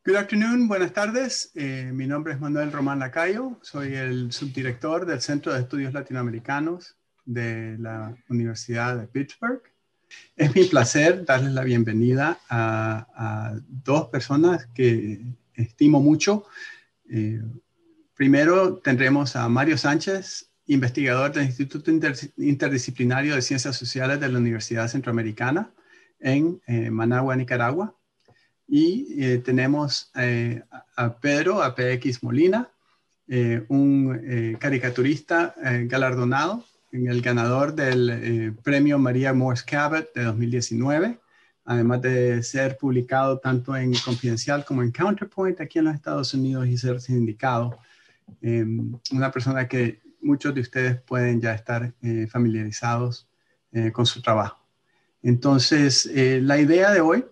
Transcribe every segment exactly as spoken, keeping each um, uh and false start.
Good afternoon, buenas tardes. Eh, mi nombre es Manuel Román Lacayo. Soy el subdirector del Centro de Estudios Latinoamericanos de la Universidad de Pittsburgh. Es mi placer darles la bienvenida a, a dos personas que estimo mucho. Eh, primero tendremos a Mario Sánchez, investigador del Instituto Inter Interdisciplinario de Ciencias Sociales de la Universidad Centroamericana en eh, Managua, Nicaragua. Y eh, tenemos eh, a Pedro A P X Molina, eh, un eh, caricaturista eh, galardonado, el ganador del eh, premio Maria Morse Cabot de dos mil diecinueve, además de ser publicado tanto en Confidencial como en Counterpoint aquí en los Estados Unidos y ser sindicado. Eh, una persona que muchos de ustedes pueden ya estar eh, familiarizados eh, con su trabajo. Entonces, eh, la idea de hoy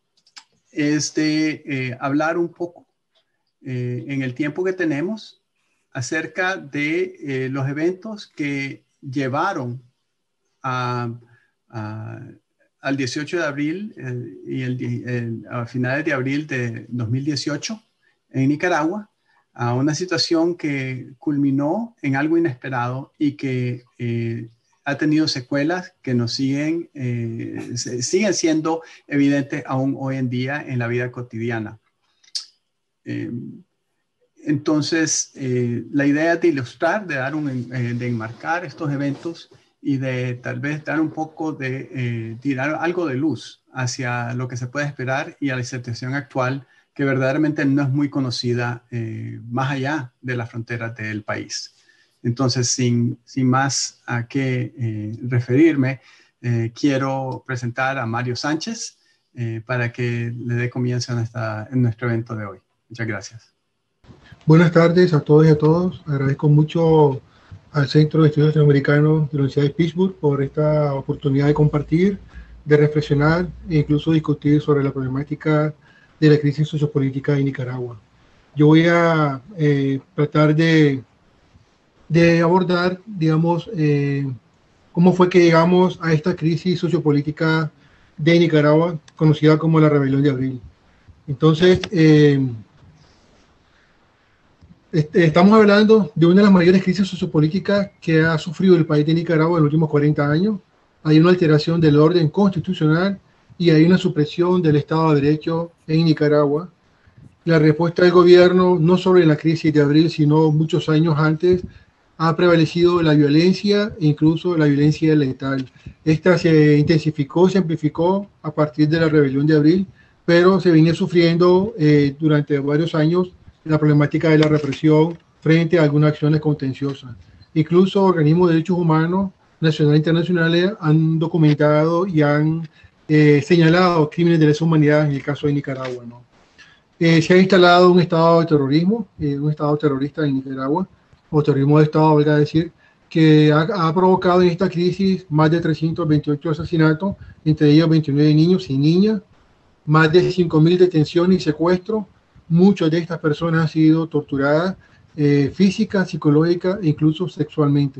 es de eh, hablar un poco eh, en el tiempo que tenemos acerca de eh, los eventos que llevaron a, a, al dieciocho de abril eh, y el, el, a finales de abril de dos mil dieciocho en Nicaragua, a una situación que culminó en algo inesperado y que eh, ha tenido secuelas que nos siguen, eh, siguen siendo evidentes aún hoy en día en la vida cotidiana. Eh, entonces, eh, la idea es de ilustrar, de, dar un, eh, de enmarcar estos eventos y de tal vez dar un poco de, eh, tirar algo de luz hacia lo que se puede esperar y a la situación actual que verdaderamente no es muy conocida eh, más allá de las fronteras del país. Entonces, sin, sin más a qué eh, referirme, eh, quiero presentar a Mario Sánchez eh, para que le dé comienzo en, esta, en nuestro evento de hoy. Muchas gracias. Buenas tardes a todos y a todos. Agradezco mucho al Centro de Estudios Latinoamericanos de la Universidad de Pittsburgh por esta oportunidad de compartir, de reflexionar e incluso discutir sobre la problemática de la crisis sociopolítica de Nicaragua. Yo voy a eh, tratar de de abordar, digamos, eh, cómo fue que llegamos a esta crisis sociopolítica de Nicaragua, conocida como la Rebelión de Abril. Entonces, eh, este, estamos hablando de una de las mayores crisis sociopolíticas que ha sufrido el país de Nicaragua en los últimos cuarenta años. Hay una alteración del orden constitucional y hay una supresión del Estado de Derecho en Nicaragua. La respuesta del gobierno, no solo en la crisis de abril, sino muchos años antes, ha prevalecido la violencia e incluso la violencia letal. Esta se intensificó, se amplificó a partir de la rebelión de abril, pero se viene sufriendo eh, durante varios años la problemática de la represión frente a algunas acciones contenciosas. Incluso organismos de derechos humanos nacionales e internacionales han documentado y han eh, señalado crímenes de lesa humanidad en el caso de Nicaragua, ¿no? Eh, se ha instalado un estado de terrorismo, eh, un estado terrorista en Nicaragua, o terrorismo de Estado, valga decir, que ha, ha provocado en esta crisis más de trescientos veintiocho asesinatos, entre ellos veintinueve niños y niñas, más de cinco mil detenciones y secuestros. Muchas de estas personas han sido torturadas eh, física, psicológica e incluso sexualmente.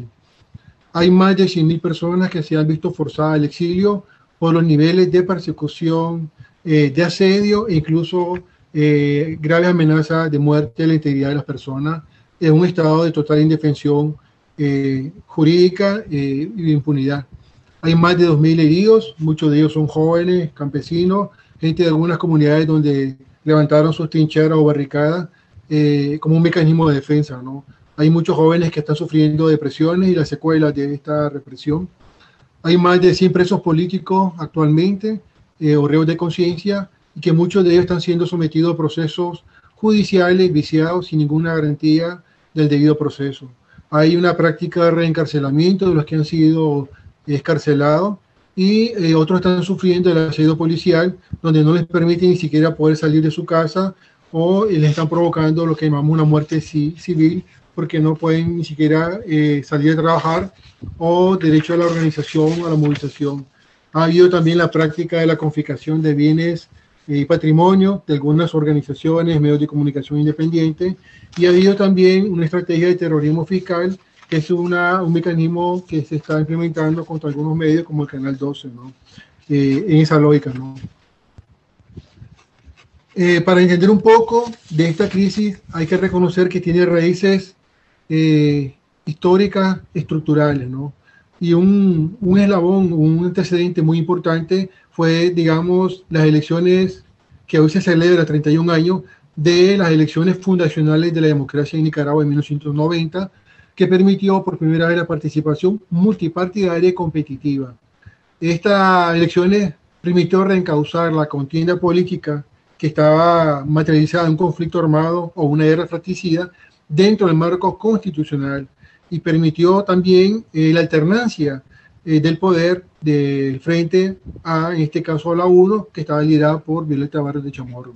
Hay más de cien mil personas que se han visto forzadas al exilio por los niveles de persecución, eh, de asedio e incluso eh, graves amenazas de muerte a la integridad de las personas, en un estado de total indefensión eh, jurídica eh, y de impunidad. Hay más de dos mil heridos, muchos de ellos son jóvenes, campesinos, gente de algunas comunidades donde levantaron sus trincheras o barricadas eh, como un mecanismo de defensa, ¿no? Hay muchos jóvenes que están sufriendo depresiones y las secuelas de esta represión. Hay más de cien presos políticos actualmente, eh, o reos de conciencia, y que muchos de ellos están siendo sometidos a procesos judiciales viciados sin ninguna garantía del debido proceso. Hay una práctica de reencarcelamiento de los que han sido excarcelados y eh, otros están sufriendo el asedio policial, donde no les permite ni siquiera poder salir de su casa o eh, les están provocando lo que llamamos una muerte civil, porque no pueden ni siquiera eh, salir a trabajar o derecho a la organización o a la movilización. Ha habido también la práctica de la confiscación de bienes y patrimonio de algunas organizaciones, medios de comunicación independientes, y ha habido también una estrategia de terrorismo fiscal, que es una, un mecanismo que se está implementando contra algunos medios como el Canal doce, ¿no? Eh, en esa lógica, ¿no? Eh, para entender un poco de esta crisis hay que reconocer que tiene raíces eh, históricas, estructurales, ¿no? Y un, un eslabón, un antecedente muy importante fue, digamos, las elecciones que hoy se celebra, treinta y un años, de las elecciones fundacionales de la democracia en Nicaragua en mil novecientos noventa, que permitió por primera vez la participación multipartidaria y competitiva. Estas elecciones permitió reencauzar la contienda política que estaba materializada en un conflicto armado o una guerra fratricida dentro del marco constitucional, y permitió también eh, la alternancia eh, del poder de frente a, en este caso, a la UNO, que estaba liderada por Violeta Barrios de Chamorro.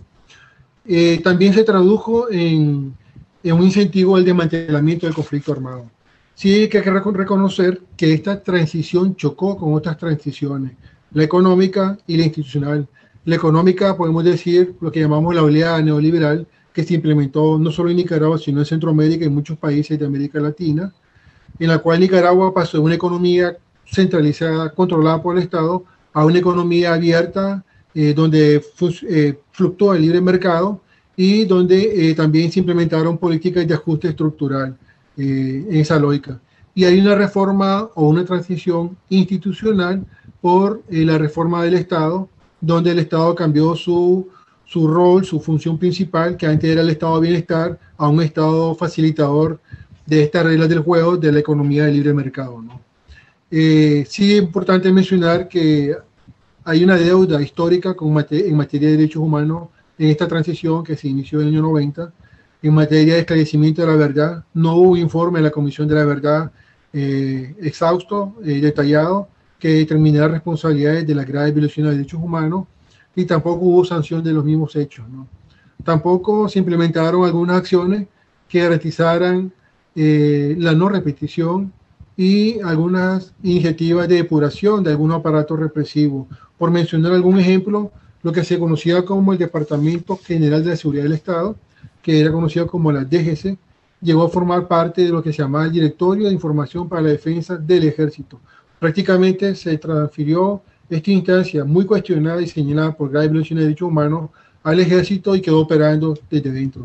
Eh, también se tradujo en, en un incentivo al desmantelamiento del conflicto armado. Sí hay que reconocer que esta transición chocó con otras transiciones, la económica y la institucional. La económica, podemos decir, lo que llamamos la oleada neoliberal, que se implementó no solo en Nicaragua, sino en Centroamérica y en muchos países de América Latina, en la cual Nicaragua pasó de una economía centralizada, controlada por el Estado, a una economía abierta, eh, donde eh, fluctúa el libre mercado y donde eh, también se implementaron políticas de ajuste estructural eh, en esa lógica. Y hay una reforma o una transición institucional por eh, la reforma del Estado, donde el Estado cambió su, su rol, su función principal, que antes era el Estado de bienestar, a un Estado facilitador de estas reglas del juego de la economía de libre mercado, ¿no? Eh, sí es importante mencionar que hay una deuda histórica con mate en materia de derechos humanos en esta transición que se inició en el año noventa, en materia de esclarecimiento de la verdad. No hubo un informe de la Comisión de la Verdad eh, exhausto, eh, detallado, que determinara responsabilidades de las graves violaciones de derechos humanos, y tampoco hubo sanción de los mismos hechos, ¿no? Tampoco se implementaron algunas acciones que garantizaran eh, la no repetición y algunas iniciativas de depuración de algunos aparatos represivos. Por mencionar algún ejemplo, lo que se conocía como el Departamento General de la Seguridad del Estado, que era conocido como la D G C, llegó a formar parte de lo que se llamaba el Directorio de Información para la Defensa del Ejército. Prácticamente se transfirió esta instancia muy cuestionada y señalada por graves violaciones de derechos humanos al Ejército y quedó operando desde dentro.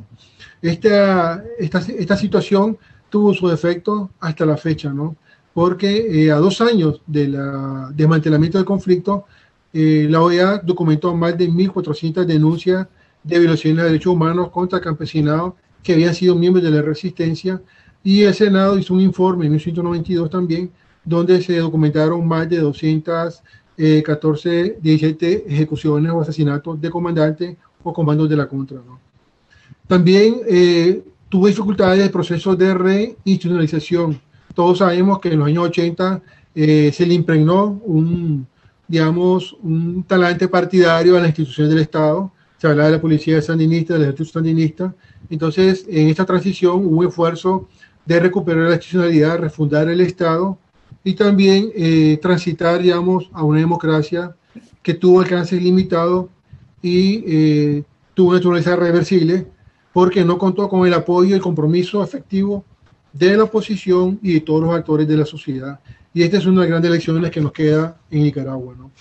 Esta, esta, esta situación tuvo su efecto hasta la fecha, ¿no? Porque eh, a dos años del desmantelamiento del conflicto, eh, la O E A documentó más de mil cuatrocientas denuncias de violaciones de derechos humanos contra campesinados que habían sido miembros de la resistencia, y el Senado hizo un informe en mil novecientos noventa y dos también, donde se documentaron más de doscientas catorce, diecisiete ejecuciones o asesinatos de comandantes o comandos de la contra, ¿no? También eh, tuvo dificultades de procesos de reinstitucionalización. Todos sabemos que en los años ochenta eh, se le impregnó un, digamos, un talante partidario a las instituciones del Estado. Se hablaba de la policía sandinista, del ejército sandinista. Entonces, en esta transición hubo un esfuerzo de recuperar la institucionalidad, refundar el Estado y también eh, transitar, digamos, a una democracia que tuvo alcances limitados y eh, tuvo una naturaleza reversible, porque no contó con el apoyo y el compromiso efectivo de la oposición y de todos los actores de la sociedad. Y esta es una de las grandes lecciones que nos queda en Nicaragua, ¿no?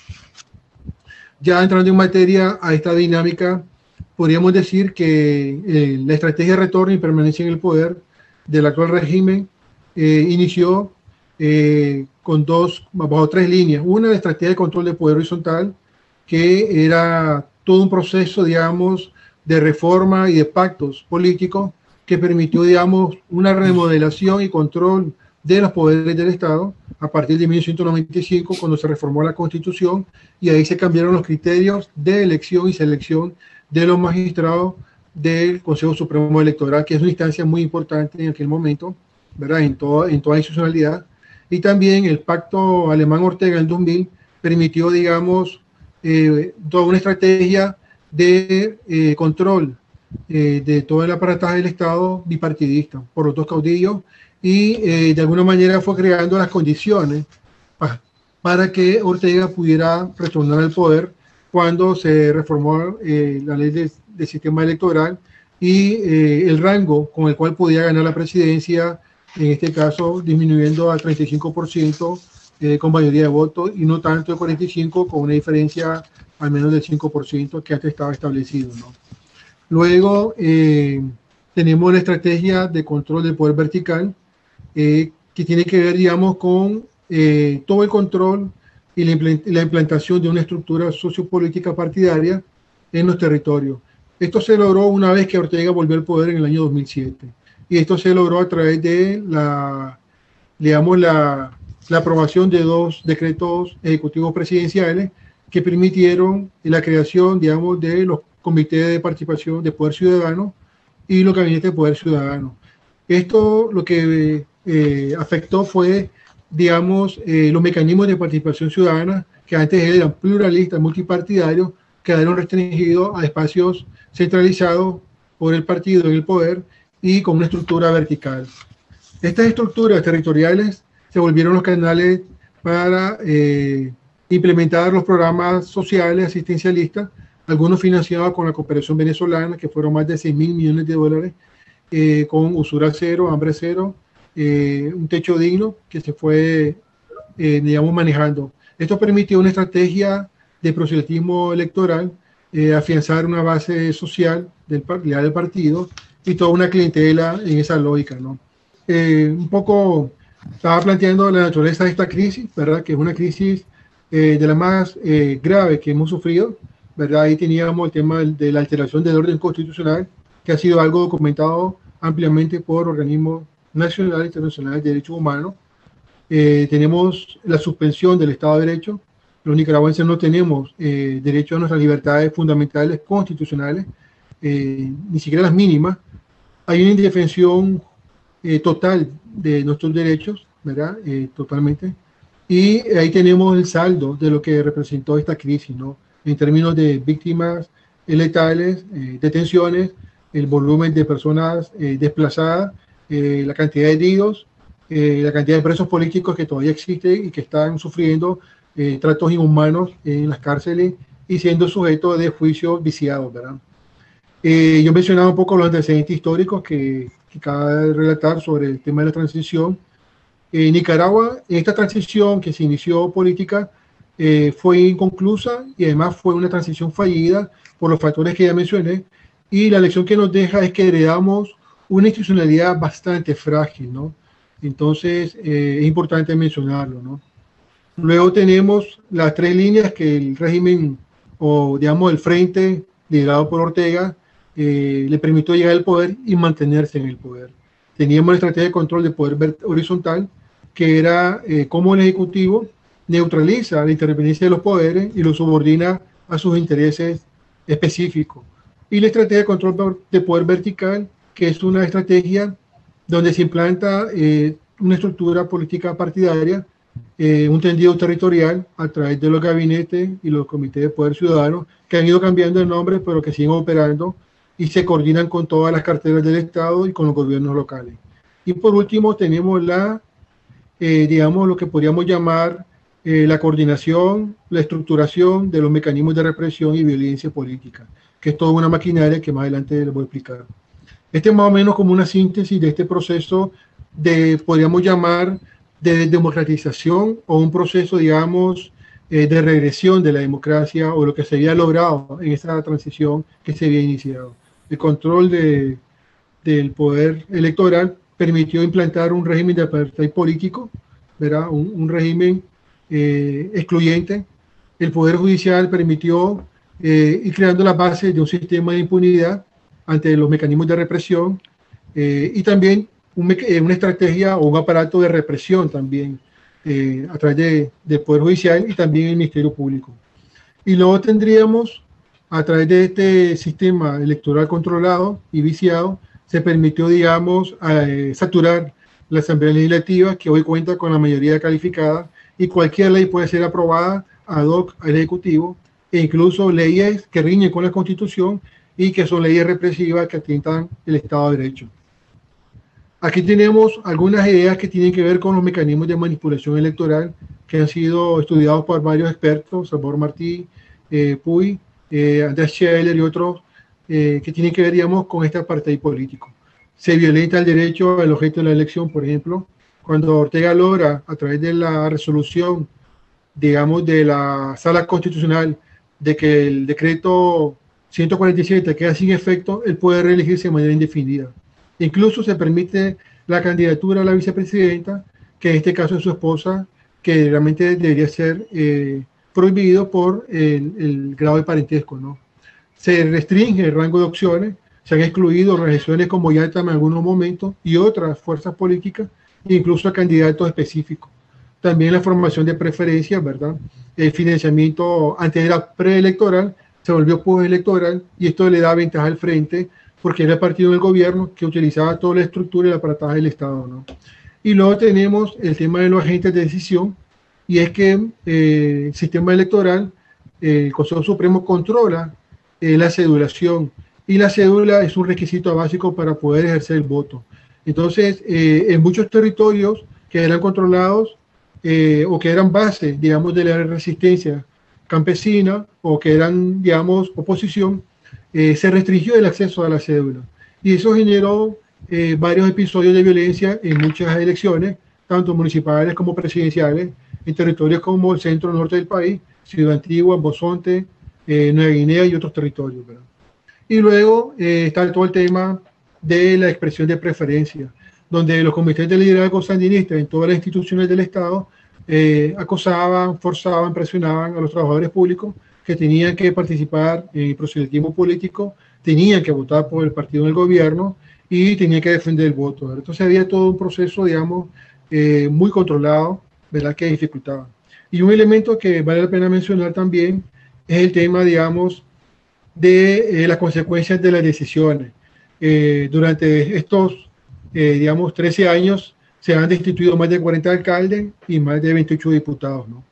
Ya entrando en materia a esta dinámica, podríamos decir que eh, la estrategia de retorno y permanencia en el poder del actual régimen eh, inició eh, con dos, bajo tres líneas. Una, la estrategia de control de poder horizontal, que era todo un proceso, digamos, de reforma y de pactos políticos que permitió, digamos, una remodelación y control de los poderes del Estado a partir de mil novecientos noventa y cinco, cuando se reformó la Constitución, y ahí se cambiaron los criterios de elección y selección de los magistrados del Consejo Supremo Electoral, que es una instancia muy importante en aquel momento, ¿verdad?, en, todo, en toda institucionalidad. Y también el pacto Alemán-Ortega en dos mil permitió, digamos, eh, toda una estrategia de eh, control eh, de todo el aparataje del Estado bipartidista por los dos caudillos, y eh, de alguna manera fue creando las condiciones pa, para que Ortega pudiera retornar al poder cuando se reformó eh, la ley del de sistema electoral y eh, el rango con el cual podía ganar la presidencia, en este caso disminuyendo al treinta y cinco por ciento eh, con mayoría de votos, y no tanto el cuarenta y cinco por ciento con una diferencia al menos del cinco por ciento que antes estaba establecido, ¿no? Luego eh, tenemos la estrategia de control del poder vertical, eh, que tiene que ver, digamos, con eh, todo el control y la, impl la implantación de una estructura sociopolítica partidaria en los territorios. Esto se logró una vez que Ortega volvió al poder en el año dos mil siete. Y esto se logró a través de la, digamos, la, la aprobación de dos decretos ejecutivos presidenciales que permitieron la creación, digamos, de los comités de participación de poder ciudadano y los gabinetes de poder ciudadano. Esto lo que eh, afectó fue, digamos, eh, los mecanismos de participación ciudadana, que antes eran pluralistas, multipartidarios, quedaron restringidos a espacios centralizados por el partido en el poder y con una estructura vertical. Estas estructuras territoriales se volvieron los canales para eh, implementar los programas sociales asistencialistas, algunos financiados con la cooperación venezolana, que fueron más de seis mil millones de dólares, eh, con usura cero, hambre cero, eh, un techo digno que se fue, eh, digamos, manejando. Esto permitió una estrategia de proselitismo electoral, eh, afianzar una base social del, del partido y toda una clientela en esa lógica, ¿no? Eh, un poco estaba planteando la naturaleza de esta crisis, ¿verdad? Que es una crisis eh, de la más eh, grave que hemos sufrido, ¿verdad? Ahí teníamos el tema de la alteración del orden constitucional, que ha sido algo documentado ampliamente por organismos nacionales e internacionales de derechos humanos. Eh, tenemos la suspensión del Estado de Derecho. Los nicaragüenses no tenemos eh, derecho a nuestras libertades fundamentales constitucionales, eh, ni siquiera las mínimas. Hay una indefensión eh, total de nuestros derechos, ¿verdad? Eh, totalmente. Y ahí tenemos el saldo de lo que representó esta crisis, ¿no? En términos de víctimas letales, eh, detenciones, el volumen de personas eh, desplazadas, eh, la cantidad de heridos, eh, la cantidad de presos políticos que todavía existen y que están sufriendo eh, tratos inhumanos en las cárceles y siendo sujetos de juicios viciados, ¿verdad? Eh, yo mencionaba un poco los antecedentes históricos que, que cabe relatar sobre el tema de la transición. En Nicaragua, esta transición que se inició política eh, fue inconclusa y además fue una transición fallida por los factores que ya mencioné, y la lección que nos deja es que heredamos una institucionalidad bastante frágil, ¿no? Entonces, eh, es importante mencionarlo, ¿no? Luego tenemos las tres líneas que el régimen, o digamos el frente liderado por Ortega, eh, le permitió llegar al poder y mantenerse en el poder. Teníamos la estrategia de control de poder horizontal, que era eh, cómo el Ejecutivo neutraliza la interdependencia de los poderes y lo subordina a sus intereses específicos. Y la estrategia de control de poder vertical, que es una estrategia donde se implanta eh, una estructura política partidaria, eh, un tendido territorial a través de los gabinetes y los comités de poder ciudadano, que han ido cambiando de nombre, pero que siguen operando y se coordinan con todas las carteras del Estado y con los gobiernos locales. Y por último tenemos la, eh, digamos, lo que podríamos llamar eh, la coordinación, la estructuración de los mecanismos de represión y violencia política, que es toda una maquinaria que más adelante les voy a explicar. Este es más o menos como una síntesis de este proceso de, podríamos llamar, de democratización o un proceso, digamos, eh, de regresión de la democracia o lo que se había logrado en esa transición que se había iniciado. El control de, del poder electoral permitió implantar un régimen de apartheid político, ¿verdad? Un, un régimen eh, excluyente. El poder judicial permitió eh, ir creando las bases de un sistema de impunidad ante los mecanismos de represión eh, y también un, eh, una estrategia o un aparato de represión también eh, a través de, del Poder Judicial y también el Ministerio Público. Y luego tendríamos, a través de este sistema electoral controlado y viciado, se permitió, digamos, eh, saturar la Asamblea Legislativa, que hoy cuenta con la mayoría calificada, y cualquier ley puede ser aprobada ad hoc al Ejecutivo, e incluso leyes que riñen con la Constitución y que son leyes represivas que atentan el Estado de Derecho. Aquí tenemos algunas ideas que tienen que ver con los mecanismos de manipulación electoral que han sido estudiados por varios expertos, Salvador Martí, eh, Puy, eh, Andrés Scheller y otros, eh, que tienen que ver, digamos, con este apartheid político. Se violenta el derecho al objeto de la elección, por ejemplo, cuando Ortega logra, a través de la resolución, digamos, de la Sala Constitucional, de que el decreto ciento cuarenta y siete queda sin efecto, él puede reelegirse de manera indefinida. Incluso se permite la candidatura a la vicepresidenta, que en este caso es su esposa, que realmente debería ser eh, prohibido por el, el grado de parentesco, ¿no? Se restringe el rango de opciones, se han excluido organizaciones como YATAM en algunos momentos y otras fuerzas políticas, incluso a candidatos específicos. También la formación de preferencias, ¿verdad? El financiamiento antes era preelectoral, se volvió postelectoral y esto le da ventaja al frente porque era el partido del gobierno que utilizaba toda la estructura y el aparataje del Estado, ¿no? Y luego tenemos el tema de los agentes de decisión, y es que eh, el sistema electoral, eh, el Consejo Supremo controla eh, la cedulación, y la cédula es un requisito básico para poder ejercer el voto. Entonces, eh, en muchos territorios que eran controlados eh, o que eran base, digamos, de la resistencia campesina o que eran, digamos, oposición, eh, se restringió el acceso a la cédula. Y eso generó eh, varios episodios de violencia en muchas elecciones, tanto municipales como presidenciales, en territorios como el centro norte del país, Ciudad Antigua, Bozonte, eh, Nueva Guinea y otros territorios, ¿verdad? Y luego eh, está todo el tema de la expresión de preferencia, donde los comités de liderazgo sandinistas en todas las instituciones del Estado eh, acosaban, forzaban, presionaban a los trabajadores públicos que tenían que participar en el proselitismo político, tenían que votar por el partido del gobierno y tenían que defender el voto, ¿verdad? Entonces había todo un proceso, digamos, eh, muy controlado, ¿verdad?, que dificultaba. Y un elemento que vale la pena mencionar también es el tema, digamos, de eh, las consecuencias de las decisiones. Eh, durante estos, eh, digamos, trece años se han destituido más de cuarenta alcaldes y más de veintiocho diputados, ¿no?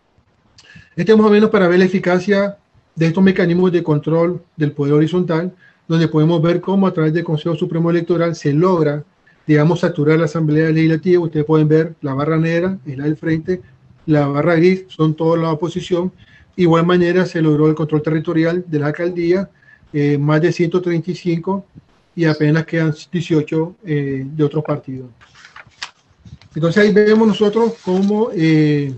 Este es más o menos para ver la eficacia de estos mecanismos de control del poder horizontal, donde podemos ver cómo a través del Consejo Supremo Electoral se logra, digamos, saturar la Asamblea Legislativa. Ustedes pueden ver la barra negra, es la del frente, la barra gris son toda la oposición. Igual manera se logró el control territorial de la alcaldía, eh, más de ciento treinta y cinco, y apenas quedan dieciocho eh, de otros partidos. Entonces ahí vemos nosotros cómo eh,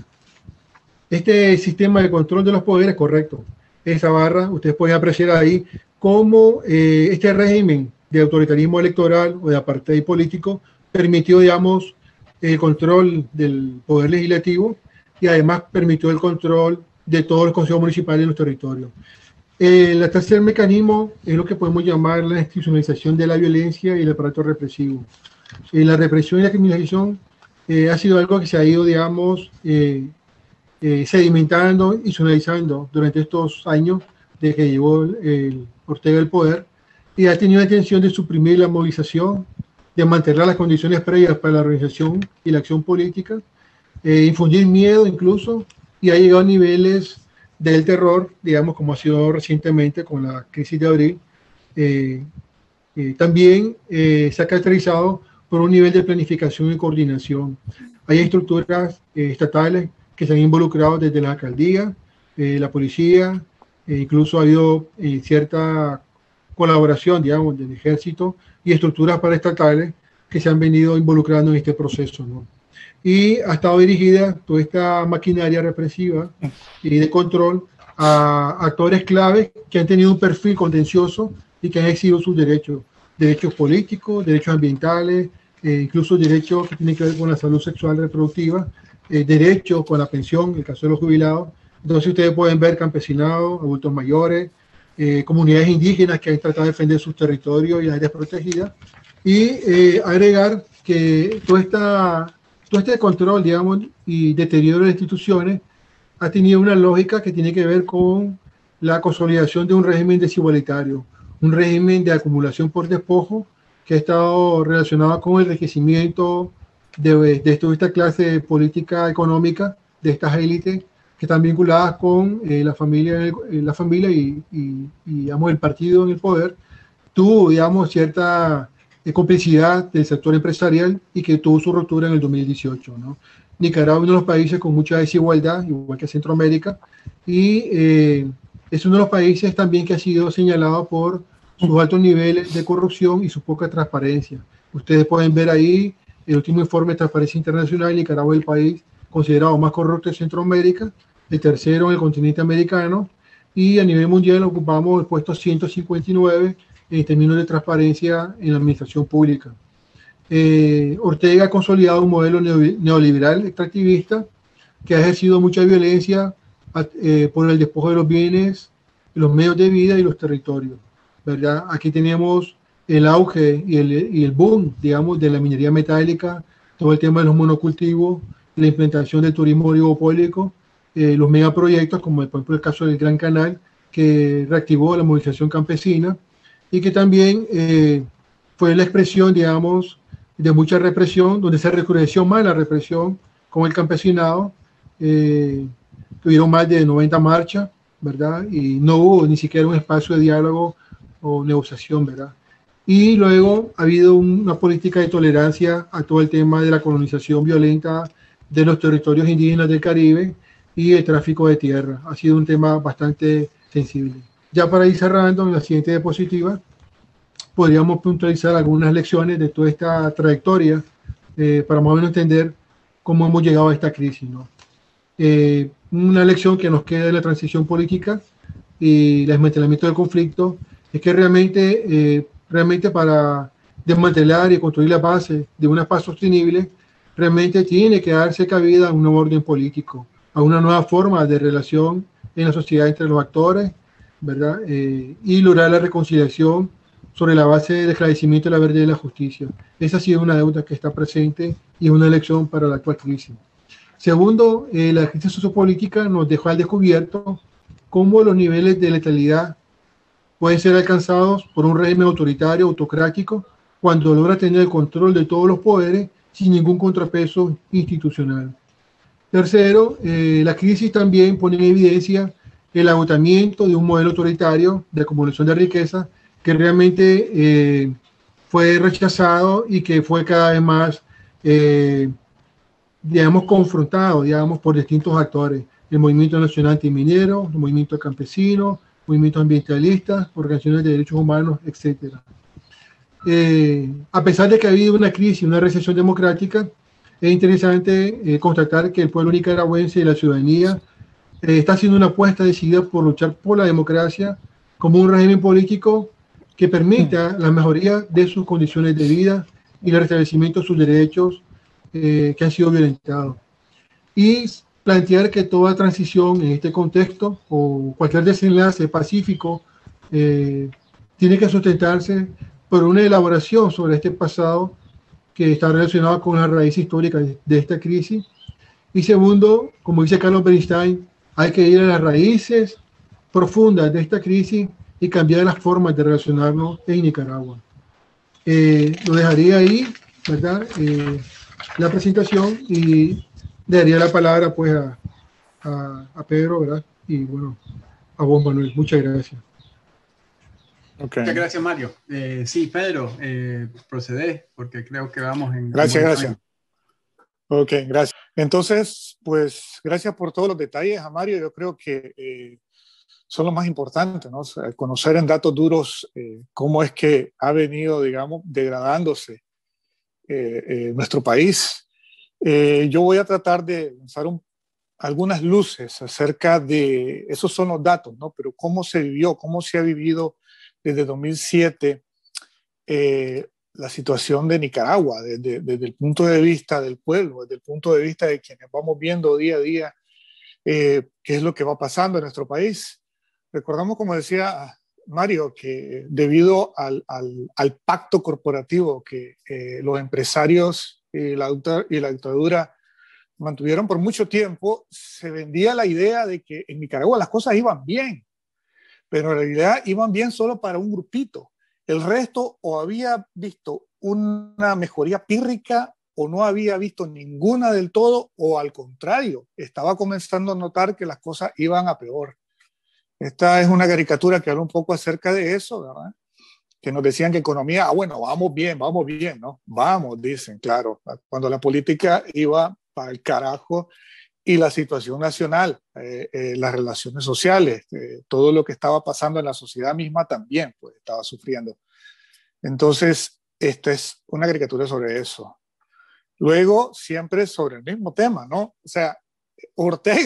este sistema de control de los poderes, correcto, esa barra, ustedes pueden apreciar ahí cómo eh, este régimen de autoritarismo electoral o de apartheid político permitió, digamos, el control del poder legislativo y además permitió el control de todos los consejos municipales en los territorios. El tercer mecanismo es lo que podemos llamar la institucionalización de la violencia y el aparato represivo. Eh, la represión y la criminalización eh, ha sido algo que se ha ido, digamos, eh, eh, sedimentando, institucionalizando durante estos años de que llevó el, el Ortega al poder, y ha tenido la intención de suprimir la movilización, de mantener las condiciones previas para la organización y la acción política, eh, infundir miedo incluso, y ha llegado a niveles del terror, digamos, como ha sido recientemente con la crisis de abril. Eh, eh, también eh, se ha caracterizado por un nivel de planificación y coordinación. Hay estructuras eh, estatales que se han involucrado desde la alcaldía, eh, la policía, eh, incluso ha habido eh, cierta colaboración, digamos, del ejército y estructuras paraestatales que se han venido involucrando en este proceso, ¿no? Y ha estado dirigida toda esta maquinaria represiva y de control a actores claves que han tenido un perfil contencioso y que han exigido sus derechos, derechos políticos, derechos ambientales, eh, incluso derechos que tienen que ver con la salud sexual reproductiva, eh, derechos con la pensión, en el caso de los jubilados. Entonces ustedes pueden ver campesinados, adultos mayores, eh, comunidades indígenas que han tratado de defender sus territorios y áreas protegidas, y eh, agregar que toda esta Todo este control, digamos, y deterioro de instituciones ha tenido una lógica que tiene que ver con la consolidación de un régimen desigualitario, un régimen de acumulación por despojo que ha estado relacionado con el enriquecimiento de, de toda esta clase de política económica, de estas élites que están vinculadas con eh, la familia, la familia y, y, y, digamos, el partido en el poder. Tuvo, digamos, cierta de complicidad del sector empresarial y que tuvo su ruptura en el dos mil dieciocho, ¿no? Nicaragua es uno de los países con mucha desigualdad, igual que Centroamérica, y eh, es uno de los países también que ha sido señalado por sus altos niveles de corrupción y su poca transparencia. Ustedes pueden ver ahí el último informe de Transparencia Internacional. Nicaragua es el país considerado más corrupto de Centroamérica, el tercero en el continente americano, y a nivel mundial ocupamos el puesto ciento cincuenta y nueve en términos de transparencia en la administración pública. Eh, Ortega ha consolidado un modelo neoliberal extractivista que ha ejercido mucha violencia eh, por el despojo de los bienes, los medios de vida y los territorios, ¿verdad? Aquí tenemos el auge y el, y el boom, digamos, de la minería metálica, todo el tema de los monocultivos, la implementación del turismo oligopólico, eh, los megaproyectos, como por ejemplo el caso del Gran Canal, que reactivó la movilización campesina y que también eh, fue la expresión, digamos, de mucha represión, donde se recrudeció más la represión con el campesinado. Eh, tuvieron más de noventa marchas, ¿verdad? Y no hubo ni siquiera un espacio de diálogo o negociación, ¿verdad? Y luego ha habido una política de tolerancia a todo el tema de la colonización violenta de los territorios indígenas del Caribe y el tráfico de tierra. Ha sido un tema bastante sensible. Ya para ir cerrando, en la siguiente diapositiva, podríamos puntualizar algunas lecciones de toda esta trayectoria eh, para más o menos entender cómo hemos llegado a esta crisis, ¿no? Eh, una lección que nos queda de la transición política y el desmantelamiento del conflicto es que realmente, eh, realmente para desmantelar y construir la base de una paz sostenible, realmente tiene que darse cabida a un nuevo orden político, a una nueva forma de relación en la sociedad entre los actores, ¿verdad? Eh, y lograr la reconciliación sobre la base del esclarecimiento de la verdad y de la justicia. Esa ha sido una deuda que está presente y es una lección para la actual crisis. Segundo, eh, la crisis sociopolítica nos dejó al descubierto cómo los niveles de letalidad pueden ser alcanzados por un régimen autoritario, autocrático, cuando logra tener el control de todos los poderes sin ningún contrapeso institucional. Tercero, eh, la crisis también pone en evidencia el agotamiento de un modelo autoritario de acumulación de riqueza que realmente eh, fue rechazado y que fue cada vez más eh, digamos, confrontado, digamos, por distintos actores, el movimiento nacional antiminero, el movimiento campesino, movimientos ambientalistas, organizaciones de derechos humanos, etcétera. Eh, a pesar de que ha habido una crisis, una recesión democrática, es interesante eh, constatar que el pueblo nicaragüense y la ciudadanía eh, está haciendo una apuesta decidida por luchar por la democracia como un régimen político que permita la mejoría de sus condiciones de vida y el restablecimiento de sus derechos Eh, que han sido violentados. Y plantear que toda transición en este contexto o cualquier desenlace pacífico eh, tiene que sustentarse por una elaboración sobre este pasado que está relacionado con la raíz histórica de, de esta crisis. Y segundo, como dice Carlos Bernstein, hay que ir a las raíces profundas de esta crisis y cambiar las formas de relacionarnos en Nicaragua. Eh, lo dejaría ahí, ¿verdad? Eh, la presentación y daría la palabra pues a, a, a Pedro, ¿verdad? Y bueno, a vos, Manuel. Muchas gracias. Okay. Muchas gracias, Mario. Eh, sí, Pedro, eh, procedé porque creo que vamos en... Gracias, gracias. Ok, gracias. Entonces, pues gracias por todos los detalles, a Mario. Yo creo que eh, son los más importantes, ¿no? O sea, conocer en datos duros eh, cómo es que ha venido, digamos, degradándose Eh, eh, nuestro país. Eh, yo voy a tratar de lanzar un, algunas luces acerca de, esos son los datos, ¿no? Pero cómo se vivió, cómo se ha vivido desde dos mil siete eh, la situación de Nicaragua, desde, desde el punto de vista del pueblo, desde el punto de vista de quienes vamos viendo día a día eh, qué es lo que va pasando en nuestro país. Recordamos, como decía Mario, que debido al, al, al pacto corporativo que eh, los empresarios y la, y la dictadura mantuvieron por mucho tiempo, se vendía la idea de que en Nicaragua las cosas iban bien, pero en realidad iban bien solo para un grupito. El resto o había visto una mejoría pírrica o no había visto ninguna del todo, o al contrario, estaba comenzando a notar que las cosas iban a peor. Esta es una caricatura que habla un poco acerca de eso, ¿verdad? Que nos decían que economía, ah, bueno, vamos bien, vamos bien, ¿no? Vamos, dicen, claro. Cuando la política iba para el carajo y la situación nacional, eh, eh, las relaciones sociales, eh, todo lo que estaba pasando en la sociedad misma también, pues, estaba sufriendo. Entonces, esta es una caricatura sobre eso. Luego, siempre sobre el mismo tema, ¿no? O sea, Ortega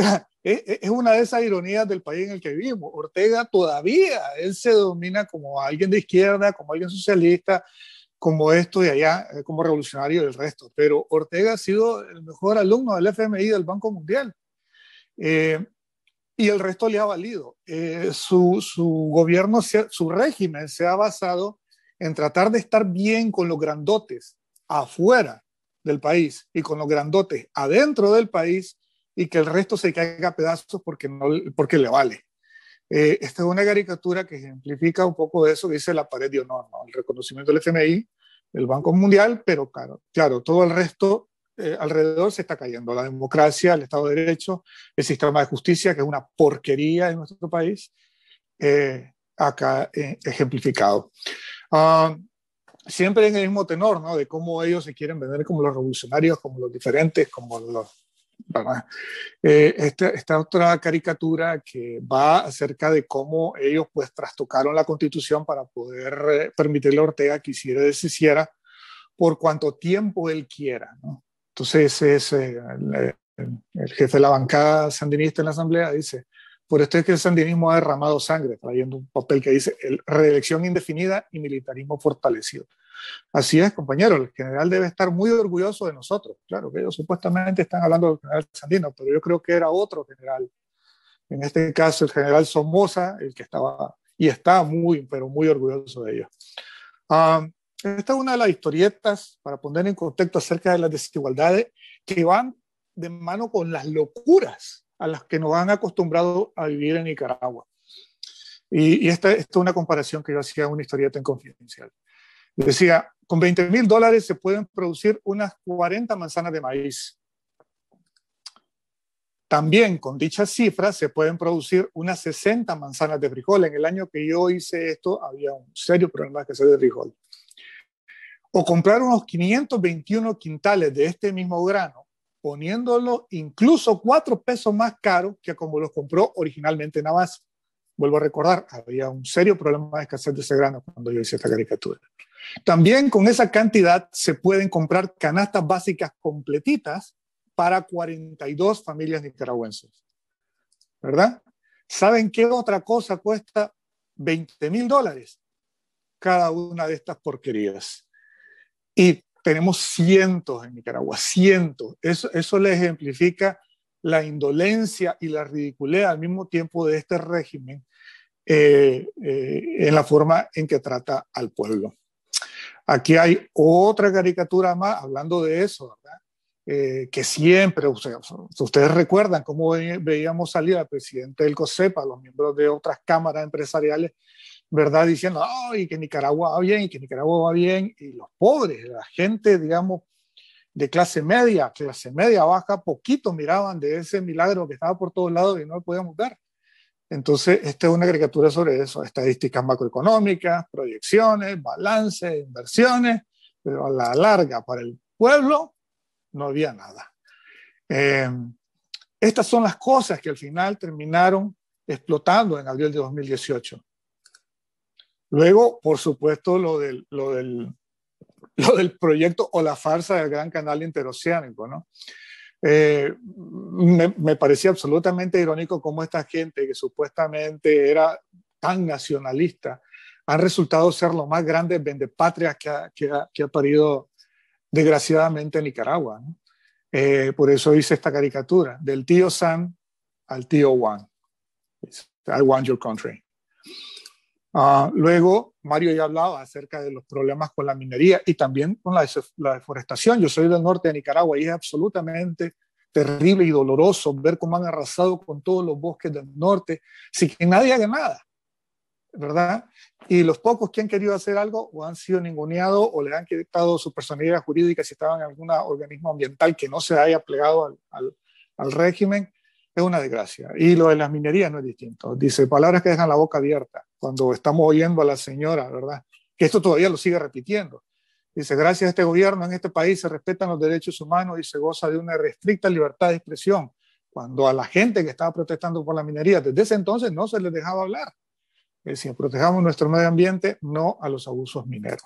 es, es una de esas ironías del país en el que vivimos. Ortega todavía, él se domina como alguien de izquierda, como alguien socialista, como esto y allá, como revolucionario del resto. Pero Ortega ha sido el mejor alumno del F M I, del Banco Mundial. Eh, y el resto le ha valido. Eh, su, su gobierno, se, su régimen se ha basado en tratar de estar bien con los grandotes afuera del país y con los grandotes adentro del país, y que el resto se caiga a pedazos porque, no, porque le vale. Eh, esta es una caricatura que ejemplifica un poco de eso que dice la pared de honor, ¿no? El reconocimiento del F M I, el Banco Mundial, pero claro, claro todo el resto eh, alrededor se está cayendo. La democracia, el Estado de Derecho, el sistema de justicia, que es una porquería en nuestro país, eh, acá eh, ejemplificado. Uh, siempre en el mismo tenor, ¿no? De cómo ellos se quieren vender como los revolucionarios, como los diferentes, como los... Eh, esta, esta otra caricatura que va acerca de cómo ellos pues trastocaron la Constitución para poder eh, permitirle a Ortega que hiciera y deshiciera por cuanto tiempo él quiera, ¿no? Entonces ese es eh, el, el jefe de la bancada sandinista en la Asamblea, dice: por esto es que el sandinismo ha derramado sangre, trayendo un papel que dice el, reelección indefinida y militarismo fortalecido. Así es, compañero, el general debe estar muy orgulloso de nosotros. Claro que ellos supuestamente están hablando del general Sandino, pero yo creo que era otro general. En este caso, el general Somoza, el que estaba y está muy, pero muy orgulloso de ellos. Um, esta es una de las historietas para poner en contexto acerca de las desigualdades que van de mano con las locuras a las que nos han acostumbrado a vivir en Nicaragua. Y, y esta, esta es una comparación que yo hacía en una historieta en Confidencial. Decía, con veinte mil dólares se pueden producir unas cuarenta manzanas de maíz. También con dichas cifras se pueden producir unas sesenta manzanas de frijol. En el año que yo hice esto había un serio problema de escasez de frijol. O comprar unos quinientos veintiuno quintales de este mismo grano, poniéndolo incluso cuatro pesos más caro que como los compró originalmente en Abas. Vuelvo a recordar, había un serio problema de escasez de ese grano cuando yo hice esta caricatura. También con esa cantidad se pueden comprar canastas básicas completitas para cuarenta y dos familias nicaragüenses. ¿Verdad? ¿Saben qué otra cosa cuesta veinte mil dólares? Cada una de estas porquerías. Y tenemos cientos en Nicaragua, cientos. Eso, eso le ejemplifica la indolencia y la ridiculez al mismo tiempo de este régimen eh, eh, en la forma en que trata al pueblo. Aquí hay otra caricatura más hablando de eso, ¿verdad? Eh, que siempre, o sea, ustedes recuerdan cómo veíamos salir al presidente del COSEPA, los miembros de otras cámaras empresariales, ¿verdad? Diciendo, ay, que Nicaragua va bien, y que Nicaragua va bien, y los pobres, la gente, digamos, de clase media, clase media baja, poquito miraban de ese milagro que estaba por todos lados y no lo podíamos ver. Entonces, esta es una caricatura sobre eso, estadísticas macroeconómicas, proyecciones, balance, inversiones, pero a la larga para el pueblo no había nada. Eh, estas son las cosas que al final terminaron explotando en abril de dos mil dieciocho. Luego, por supuesto, lo del, lo del, lo del proyecto o la farsa del Gran Canal Interoceánico, ¿no? Eh, me, me parecía absolutamente irónico cómo esta gente que supuestamente era tan nacionalista han resultado ser los más grandes vendepatrias que ha, que ha, que ha parido desgraciadamente Nicaragua, ¿no? Eh, por eso hice esta caricatura, del tío Sam al tío Juan. I want your country. Uh, luego, Mario ya hablaba acerca de los problemas con la minería y también con la, la deforestación. Yo soy del norte de Nicaragua y es absolutamente terrible y doloroso ver cómo han arrasado con todos los bosques del norte sin que nadie haga nada, ¿verdad? Y los pocos que han querido hacer algo o han sido ninguneados o le han quitado su personalidad jurídica si estaban en algún organismo ambiental que no se haya plegado al, al, al régimen. Es una desgracia. Y lo de las minerías no es distinto. Dice, palabras que dejan la boca abierta cuando estamos oyendo a la señora, ¿verdad? Que esto todavía lo sigue repitiendo. Dice, gracias a este gobierno en este país se respetan los derechos humanos y se goza de una restricta libertad de expresión. Cuando a la gente que estaba protestando por la minería, desde ese entonces no se les dejaba hablar. Es decir, protejamos nuestro medio ambiente, no a los abusos mineros.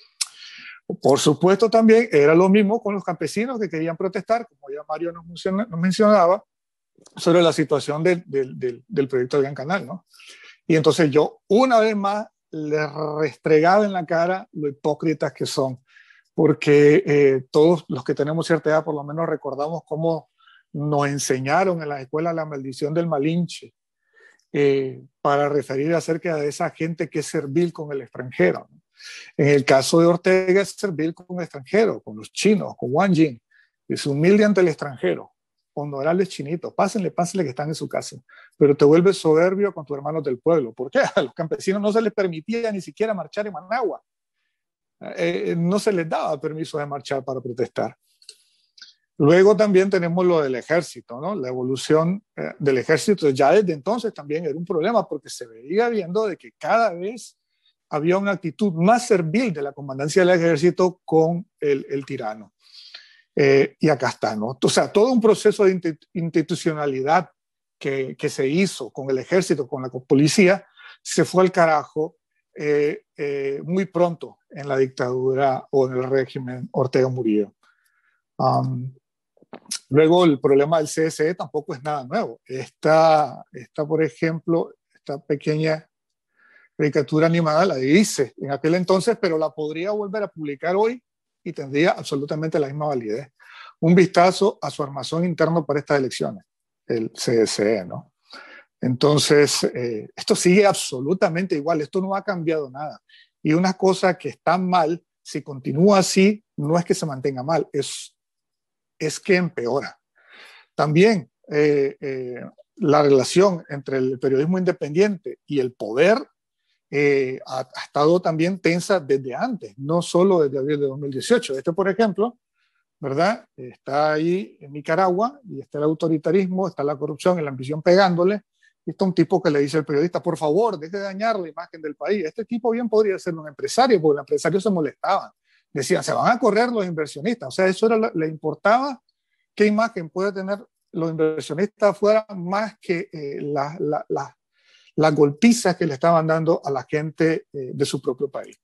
Por supuesto, también era lo mismo con los campesinos que querían protestar, como ya Mario nos mencionaba, sobre la situación del, del, del, del proyecto Gran Canal, ¿no? Y entonces yo una vez más les restregaba en la cara lo hipócritas que son, porque eh, todos los que tenemos cierta edad por lo menos recordamos cómo nos enseñaron en la escuela la maldición del Malinche, eh, para referir acerca de esa gente que es servil con el extranjero. En el caso de Ortega es servil con el extranjero, con los chinos, con Wang Jing, es humilde ante el extranjero, honorables chinitos, pásenle, pásenle que están en su casa, pero te vuelves soberbio con tus hermanos del pueblo. ¿Por qué? A los campesinos no se les permitía ni siquiera marchar en Managua, eh, no se les daba permiso de marchar para protestar. Luego también tenemos lo del ejército, ¿no? La evolución eh, del ejército ya desde entonces también era un problema porque se veía viendo de que cada vez había una actitud más servil de la comandancia del ejército con el, el tirano. Eh, y acá está, ¿no? O sea, todo un proceso de institucionalidad que, que se hizo con el ejército, con la policía, se fue al carajo eh, eh, muy pronto en la dictadura o en el régimen Ortega Murillo. Um, Luego el problema del C S E tampoco es nada nuevo. Está, está por ejemplo, esta pequeña caricatura animada la hice en aquel entonces, pero la podría volver a publicar hoy y tendría absolutamente la misma validez. Un vistazo a su armazón interno para estas elecciones, el C S E, ¿no? Entonces, eh, esto sigue absolutamente igual, esto no ha cambiado nada. Y una cosa que está mal, si continúa así, no es que se mantenga mal, es es que empeora. También eh, eh, la relación entre el periodismo independiente y el poder eh, ha, ha estado también tensa desde antes, no solo desde abril de dos mil dieciocho. Este, por ejemplo, ¿verdad? Está ahí en Nicaragua y está el autoritarismo, está la corrupción y la ambición pegándole. Y está un tipo que le dice al periodista, por favor, deje de dañar la imagen del país. Este tipo bien podría ser un empresario, porque los empresarios se molestaban. Decían, se van a correr los inversionistas. O sea, eso era, le importaba qué imagen puede tener los inversionistas afuera más que eh, las la, la, la golpizas que le estaban dando a la gente eh, de su propio país.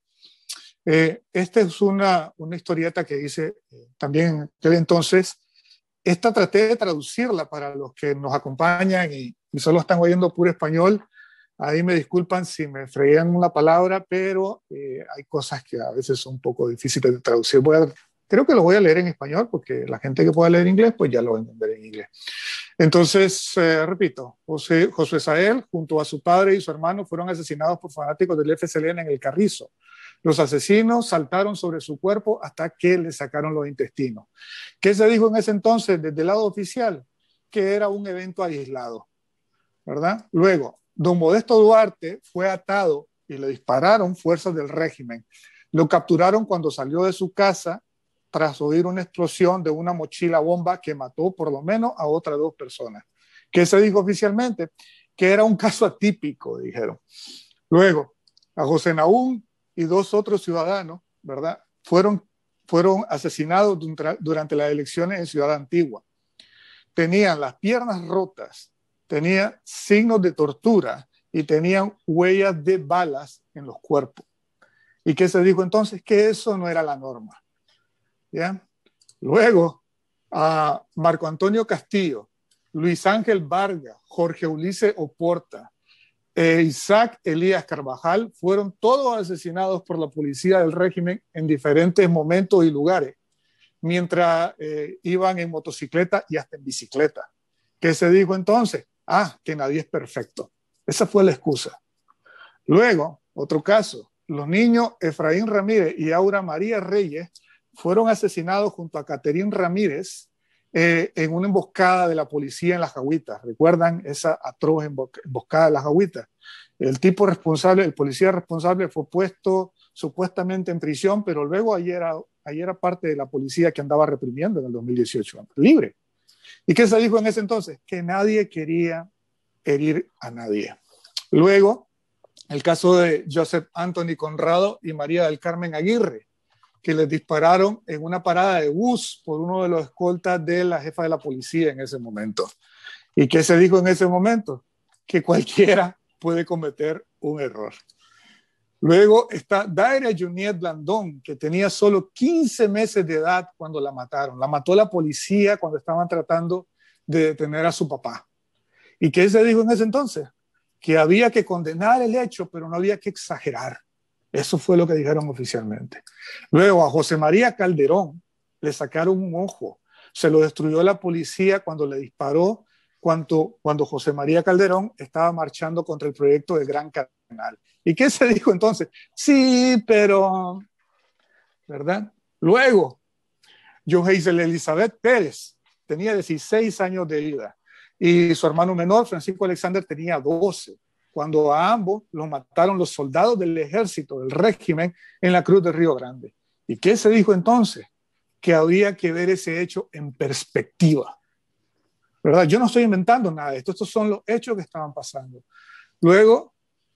Eh, esta es una, una historieta que hice eh, también en aquel entonces. Esta traté de traducirla para los que nos acompañan y, y solo están oyendo puro español. Ahí me disculpan si me freían una palabra, pero eh, hay cosas que a veces son un poco difíciles de traducir. Voy a, creo que lo voy a leer en español porque la gente que pueda leer inglés, pues ya lo va a entender en inglés. Entonces, eh, repito, José, Josué Sael, junto a su padre y su hermano, fueron asesinados por fanáticos del F S L N en el Carrizo. Los asesinos saltaron sobre su cuerpo hasta que le sacaron los intestinos. ¿Qué se dijo en ese entonces desde el lado oficial? Que era un evento aislado, ¿verdad? Luego, don Modesto Duarte fue atado y le dispararon fuerzas del régimen. Lo capturaron cuando salió de su casa tras oír una explosión de una mochila bomba que mató por lo menos a otras dos personas. ¿Qué se dijo oficialmente? Que era un caso atípico, dijeron. Luego, a José Nahum y dos otros ciudadanos, ¿verdad? Fueron, fueron asesinados durante las elecciones en Ciudad Antigua. Tenían las piernas rotas, tenían signos de tortura y tenían huellas de balas en los cuerpos. ¿Y qué se dijo entonces? Que eso no era la norma. ¿Ya? Luego, a Marco Antonio Castillo, Luis Ángel Vargas, Jorge Ulises Oporta, e Isaac Elías Carvajal fueron todos asesinados por la policía del régimen en diferentes momentos y lugares, mientras eh, iban en motocicleta y hasta en bicicleta. ¿Qué se dijo entonces? Ah, que nadie es perfecto. Esa fue la excusa. Luego, otro caso, los niños Efraín Ramírez y Aura María Reyes fueron asesinados junto a Caterín Ramírez eh, en una emboscada de la policía en Las Jaguitas. ¿Recuerdan esa atroz emboscada de Las Jaguitas? El tipo responsable, el policía responsable fue puesto supuestamente en prisión, pero luego ahí era, ahí era parte de la policía que andaba reprimiendo en el dos mil dieciocho, libre. ¿Y qué se dijo en ese entonces? Que nadie quería herir a nadie. Luego, el caso de Joseph Anthony Conrado y María del Carmen Aguirre, que les dispararon en una parada de bus por uno de los escoltas de la jefa de la policía en ese momento. ¿Y qué se dijo en ese momento? Que cualquiera puede cometer un error. Luego está Daira Juniet Blandón, que tenía solo quince meses de edad cuando la mataron. La mató la policía cuando estaban tratando de detener a su papá. ¿Y qué se dijo en ese entonces? Que había que condenar el hecho, pero no había que exagerar. Eso fue lo que dijeron oficialmente. Luego a José María Calderón le sacaron un ojo. Se lo destruyó la policía cuando le disparó, cuando, cuando José María Calderón estaba marchando contra el proyecto del Gran Canal. ¿Y qué se dijo entonces? Sí, pero... ¿verdad? Luego, Johazel Elizabeth Pérez tenía dieciséis años de vida y su hermano menor, Francisco Alexander, tenía doce, cuando a ambos los mataron los soldados del ejército del régimen en la Cruz del Río Grande. ¿Y qué se dijo entonces? Que había que ver ese hecho en perspectiva, ¿verdad? Yo no estoy inventando nada de esto, estos son los hechos que estaban pasando. Luego,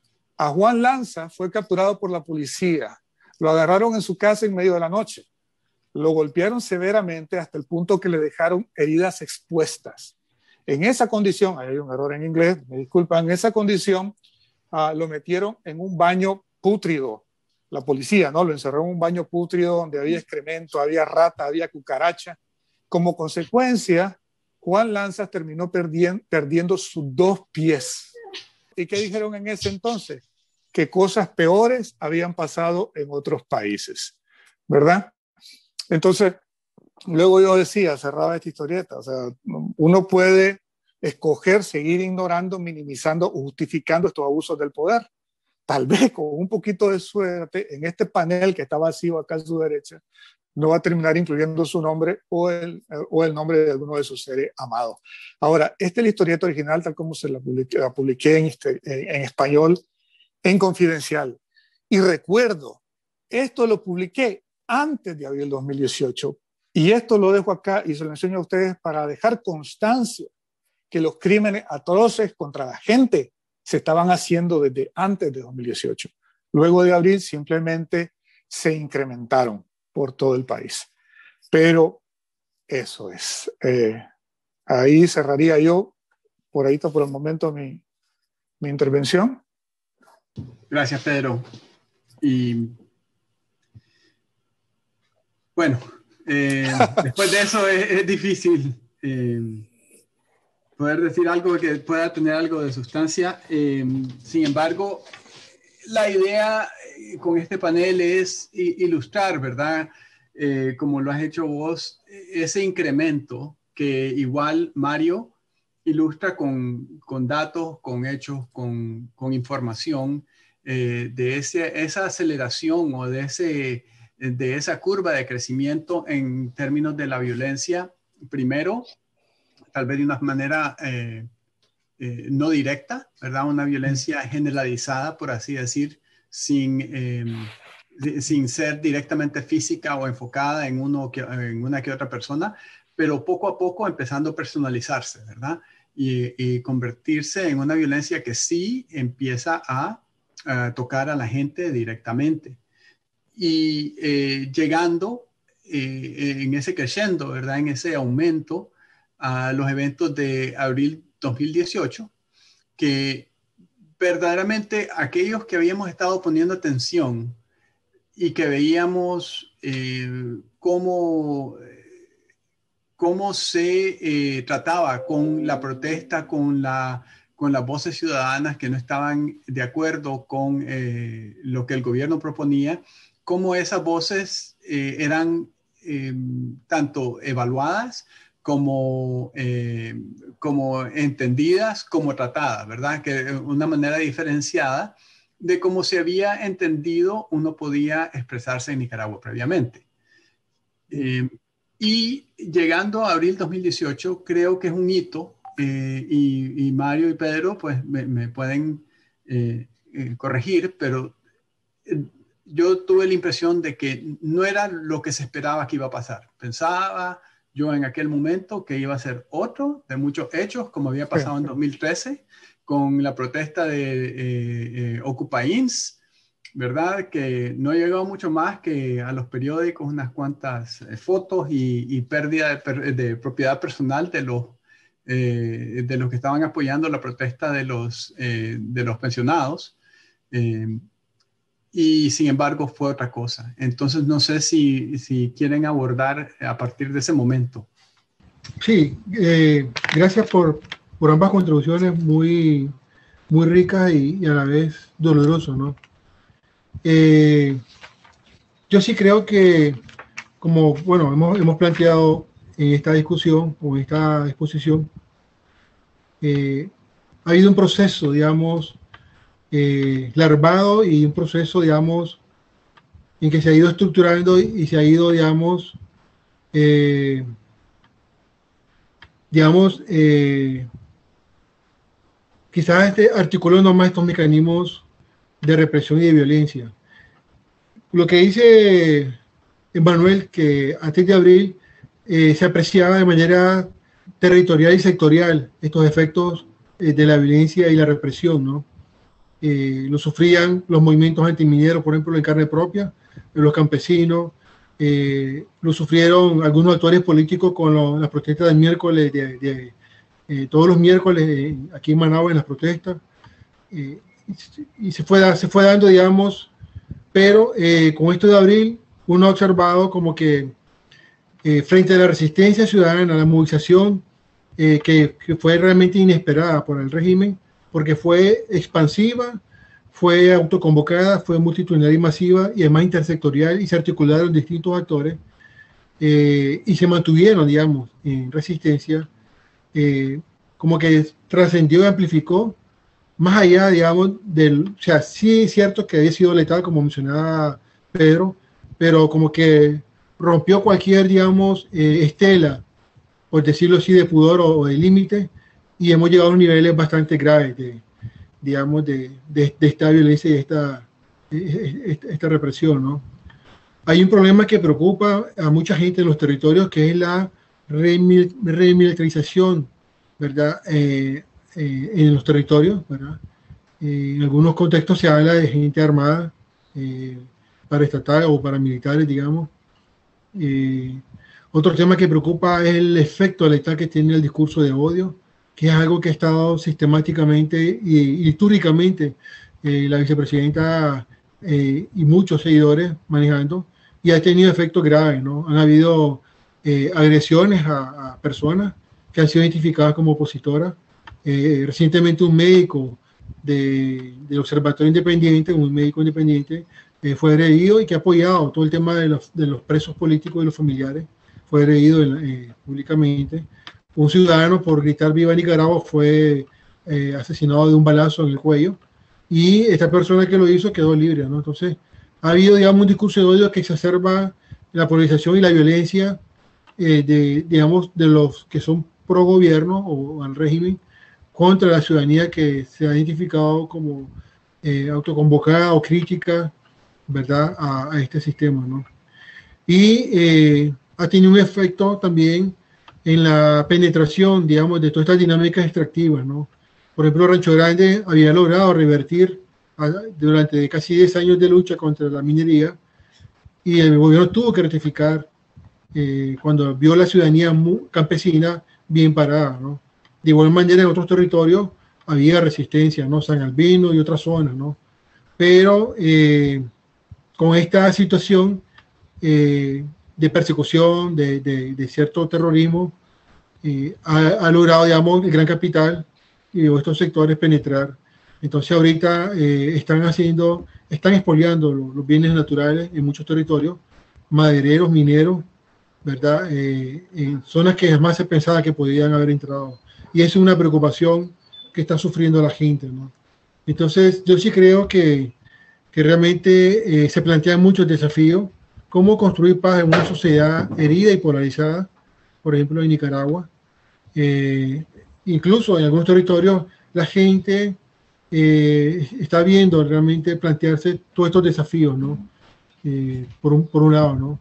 a Juan Lanza fue capturado por la policía, lo agarraron en su casa en medio de la noche, lo golpearon severamente hasta el punto que le dejaron heridas expuestas. En esa condición, hay un error en inglés, me disculpan, en esa condición uh, lo metieron en un baño pútrido. La policía, ¿no? Lo encerró en un baño pútrido donde había excremento, había rata, había cucaracha. Como consecuencia, Juan Lanza terminó perdiendo, perdiendo sus dos pies. ¿Y qué dijeron en ese entonces? Que cosas peores habían pasado en otros países, ¿verdad? Entonces, luego yo decía, cerraba esta historieta, o sea, uno puede escoger seguir ignorando, minimizando o justificando estos abusos del poder. Tal vez con un poquito de suerte, en este panel que está vacío acá a su derecha, no va a terminar incluyendo su nombre o el, o el nombre de alguno de sus seres amados. Ahora, esta es la historieta original, tal como se la publiqué, la publiqué en, este, en, en español, en Confidencial. Y recuerdo, esto lo publiqué antes de abril dos mil dieciocho, y esto lo dejo acá y se lo enseño a ustedes para dejar constancia que los crímenes atroces contra la gente se estaban haciendo desde antes de dos mil dieciocho. Luego de abril simplemente se incrementaron por todo el país. Pero eso es. Eh, ahí cerraría yo, por ahí por el momento, mi, mi intervención. Gracias, Pedro. Y bueno, eh, después de eso es, es difícil eh, poder decir algo que pueda tener algo de sustancia. Eh, sin embargo, la idea con este panel es ilustrar, ¿verdad? Eh, como lo has hecho vos, ese incremento que igual Mario ilustra con, con datos, con hechos, con, con información, eh, de ese, esa aceleración o de, ese, de esa curva de crecimiento en términos de la violencia, primero, tal vez de una manera eh, eh, no directa, ¿verdad? Una violencia generalizada, por así decir, sin, eh, sin ser directamente física o enfocada en, uno que, en una que otra persona, pero poco a poco empezando a personalizarse, ¿verdad? Y, y convertirse en una violencia que sí empieza a, a tocar a la gente directamente. Y eh, llegando eh, en ese crescendo, ¿verdad? En ese aumento a los eventos de abril dos mil dieciocho, que verdaderamente aquellos que habíamos estado poniendo atención y que veíamos eh, cómo, cómo se eh, trataba con la protesta, con, la, con las voces ciudadanas que no estaban de acuerdo con eh, lo que el gobierno proponía, cómo esas voces eh, eran eh, tanto evaluadas como, eh, como entendidas, como tratadas, ¿verdad? Que de una manera diferenciada de cómo se había entendido uno podía expresarse en Nicaragua previamente. Eh, y llegando a abril dos mil dieciocho, creo que es un hito, eh, y, y Mario y Pedro pues me, me pueden eh, eh, corregir, pero eh, yo tuve la impresión de que no era lo que se esperaba que iba a pasar. Pensaba yo en aquel momento que iba a ser otro de muchos hechos, como había pasado en dos mil trece, con la protesta de eh, eh, Occupy I N S, ¿verdad? Que no llegó mucho más que a los periódicos unas cuantas eh, fotos y, y pérdida de, de propiedad personal de los, eh, de los que estaban apoyando la protesta de los, eh, de los pensionados. Eh, y sin embargo fue otra cosa. Entonces no sé si, si quieren abordar a partir de ese momento. Sí, eh, gracias por, por ambas contribuciones muy, muy ricas y, y a la vez dolorosas, ¿no? Eh, yo sí creo que, como, bueno, hemos, hemos planteado en esta discusión o en esta exposición, eh, ha habido un proceso, digamos, eh, larvado y un proceso, digamos, en que se ha ido estructurando y se ha ido, digamos, eh, digamos, eh, quizás este, articulando más estos mecanismos de represión y de violencia. Lo que dice Emmanuel, que antes de abril eh, se apreciaba de manera territorial y sectorial estos efectos eh, de la violencia y la represión, ¿no? Eh, lo sufrían los movimientos antimineros, por ejemplo, en carne propia, los campesinos, eh, lo sufrieron algunos actores políticos con lo, las protestas del miércoles, de, de, eh, todos los miércoles eh, aquí en Managua en las protestas, eh, y, y se, fue, se fue dando, digamos, pero eh, con esto de abril uno ha observado como que eh, frente a la resistencia ciudadana, la movilización eh, que, que fue realmente inesperada por el régimen, porque fue expansiva, fue autoconvocada, fue multitudinaria y masiva, y además intersectorial, y se articularon distintos actores, eh, y se mantuvieron, digamos, en resistencia, eh, como que trascendió y amplificó, más allá, digamos, del, o sea, sí es cierto que había sido letal, como mencionaba Pedro, pero como que rompió cualquier, digamos, eh, estela, por decirlo así, de pudor o, o de límite, y hemos llegado a unos niveles bastante graves de, digamos, de, de, de esta violencia y esta, esta, esta represión, ¿no? Hay un problema que preocupa a mucha gente en los territorios, que es la remilitarización, ¿verdad? Eh, eh, en los territorios, ¿verdad? Eh, en algunos contextos se habla de gente armada, eh, paraestatales o paramilitares, digamos. Eh, otro tema que preocupa es el efecto letal que tiene el discurso de odio, que es algo que ha estado sistemáticamente y, y históricamente eh, la vicepresidenta eh, y muchos seguidores manejando, y ha tenido efectos graves, ¿no? Han habido eh, agresiones a, a personas que han sido identificadas como opositoras. Eh, recientemente un médico de, del Observatorio Independiente, un médico independiente, eh, fue agredido y que ha apoyado todo el tema de los, de los presos políticos y los familiares, fue agredido eh, públicamente. Un ciudadano, por gritar viva Nicaragua, fue eh, asesinado de un balazo en el cuello, y esta persona que lo hizo quedó libre, ¿no? Entonces ha habido, digamos, un discurso de odio que exacerba la polarización y la violencia eh, de, digamos, de los que son pro gobierno o al régimen contra la ciudadanía que se ha identificado como eh, autoconvocada o crítica, ¿verdad?, a, a este sistema, ¿no? Y eh, ha tenido un efecto también en la penetración, digamos, de todas estas dinámicas extractivas, ¿no? Por ejemplo, Rancho Grande había logrado revertir a, durante casi diez años de lucha contra la minería, y el gobierno tuvo que rectificar eh, cuando vio la ciudadanía campesina bien parada, ¿no? De igual manera, en otros territorios había resistencia, ¿no? San Albino y otras zonas, ¿no? Pero eh, con esta situación eh, de persecución, de, de, de cierto terrorismo, eh, ha, ha logrado, digamos, el Gran Capital y estos sectores penetrar. Entonces ahorita eh, están haciendo, están expoliando los, los bienes naturales en muchos territorios, madereros, mineros, ¿verdad? Eh, en zonas que jamás se pensaba que podían haber entrado. Y eso es una preocupación que está sufriendo la gente, ¿no? Entonces yo sí creo que, que realmente eh, se plantean muchos desafíos. Cómo construir paz en una sociedad herida y polarizada, por ejemplo en Nicaragua. Eh, incluso en algunos territorios la gente eh, está viendo realmente plantearse todos estos desafíos, ¿no? Eh, por, un, por un lado, ¿no?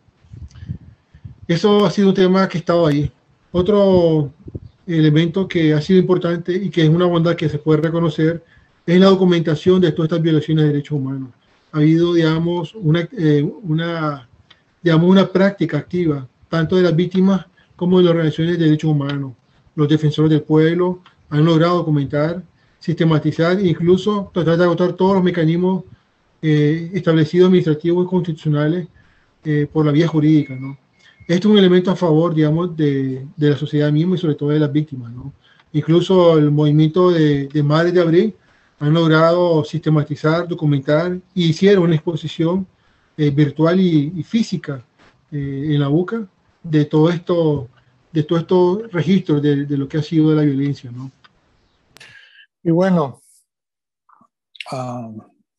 Eso ha sido un tema que ha estado ahí. Otro elemento que ha sido importante y que es una bondad que se puede reconocer es la documentación de todas estas violaciones de derechos humanos. Ha habido, digamos, una, eh, una, digamos, una práctica activa, tanto de las víctimas como de las organizaciones de derechos humanos. Los defensores del pueblo han logrado documentar, sistematizar e incluso tratar de agotar todos los mecanismos eh, establecidos administrativos y constitucionales eh, por la vía jurídica, ¿no? Esto es un elemento a favor, digamos, de, de la sociedad misma y sobre todo de las víctimas, ¿no? Incluso el movimiento de, de Madres de Abril han logrado sistematizar, documentar y hicieron una exposición eh, virtual y, y física eh, en la UCA de todo esto, de todos estos registros de, de lo que ha sido la violencia, ¿no? Y bueno, um,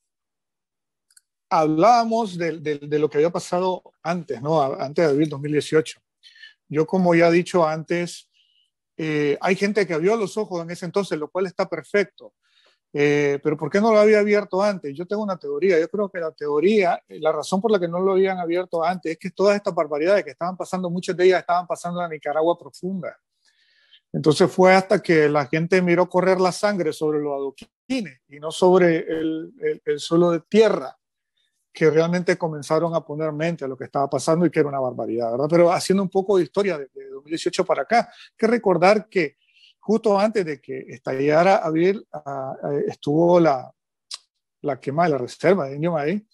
hablábamos de, de, de lo que había pasado antes, ¿no? Antes de abril dos mil dieciocho. Yo, como ya he dicho antes, eh, hay gente que abrió los ojos en ese entonces, lo cual está perfecto. Eh, pero ¿por qué no lo había abierto antes? Yo tengo una teoría. Yo creo que la teoría, la razón por la que no lo habían abierto antes es que todas estas barbaridades que estaban pasando, muchas de ellas estaban pasando en la Nicaragua profunda. Entonces fue hasta que la gente miró correr la sangre sobre los adoquines y no sobre el, el, el suelo de tierra, que realmente comenzaron a poner mente a lo que estaba pasando y que era una barbaridad, ¿verdad? Pero haciendo un poco de historia de, de dos mil dieciocho para acá, hay que recordar que justo antes de que estallara abril, uh, uh, estuvo la, la quema de la reserva de Indio Maíz,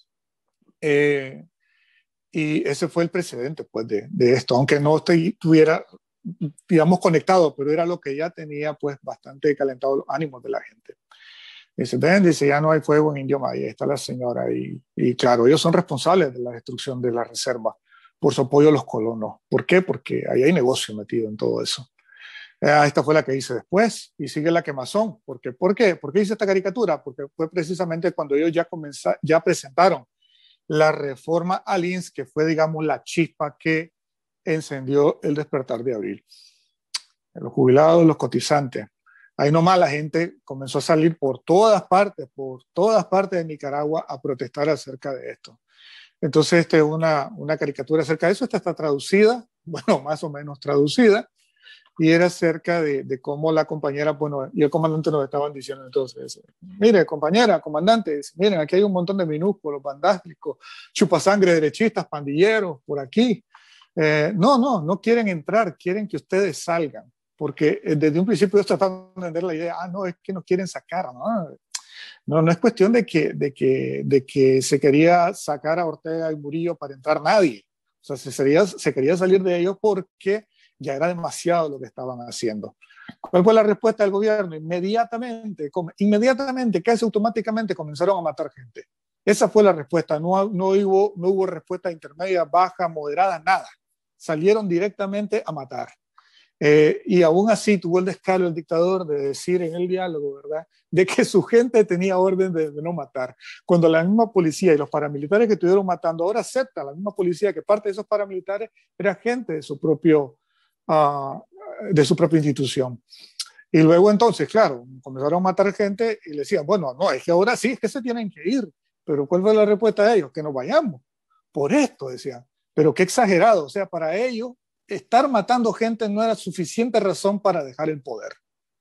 eh, y ese fue el precedente, pues, de, de esto, aunque no estuviera, digamos, conectado, pero era lo que ya tenía, pues, bastante calentado los ánimos de la gente. Dice, ven, dice, ya no hay fuego en Indio Maíz, ahí está la señora, y, y claro, ellos son responsables de la destrucción de la reserva por su apoyo a los colonos. ¿Por qué? Porque ahí hay negocio metido en todo eso. Eh, esta fue la que hice después, y sigue la quemazón. ¿Por qué? ¿Por qué? ¿Por qué hice esta caricatura? Porque fue precisamente cuando ellos ya, comenzaron, ya presentaron la reforma al I N S, que fue, digamos, la chispa que encendió el despertar de abril. Los jubilados, los cotizantes. Ahí nomás la gente comenzó a salir por todas partes, por todas partes de Nicaragua a protestar acerca de esto. Entonces, este, una, una caricatura acerca de eso, esta está traducida, bueno, más o menos traducida, y era acerca de, de cómo la compañera, bueno, y el comandante nos estaban diciendo entonces, mire, compañera, comandante, miren, aquí hay un montón de minúsculos, vandálicos, chupasangre derechistas, pandilleros, por aquí. Eh, no, no, no quieren entrar, quieren que ustedes salgan, porque desde un principio ellos trataban de entender la idea, ah, no, es que nos quieren sacar, ¿no? No, no es cuestión de que, de, que, de que se quería sacar a Ortega y Murillo para entrar nadie, o sea, se, sería, se quería salir de ellos porque ya era demasiado lo que estaban haciendo. ¿Cuál fue la respuesta del gobierno? Inmediatamente, inmediatamente, casi automáticamente comenzaron a matar gente. Esa fue la respuesta, no, no, hubo, no hubo respuesta intermedia, baja, moderada, nada. Salieron directamente a matar. Eh, y aún así tuvo el descaro el dictador de decir en el diálogo, ¿verdad?, de que su gente tenía orden de, de no matar. Cuando la misma policía y los paramilitares que estuvieron matando, ahora acepta la misma policía que parte de esos paramilitares era gente de su propio Uh, de su propia institución. Y luego entonces, claro, comenzaron a matar gente y le decían, bueno, no, es que ahora sí, es que se tienen que ir. Pero ¿cuál fue la respuesta de ellos? Que nos vayamos. Por esto, decían. Pero qué exagerado. O sea, para ellos, estar matando gente no era suficiente razón para dejar el poder.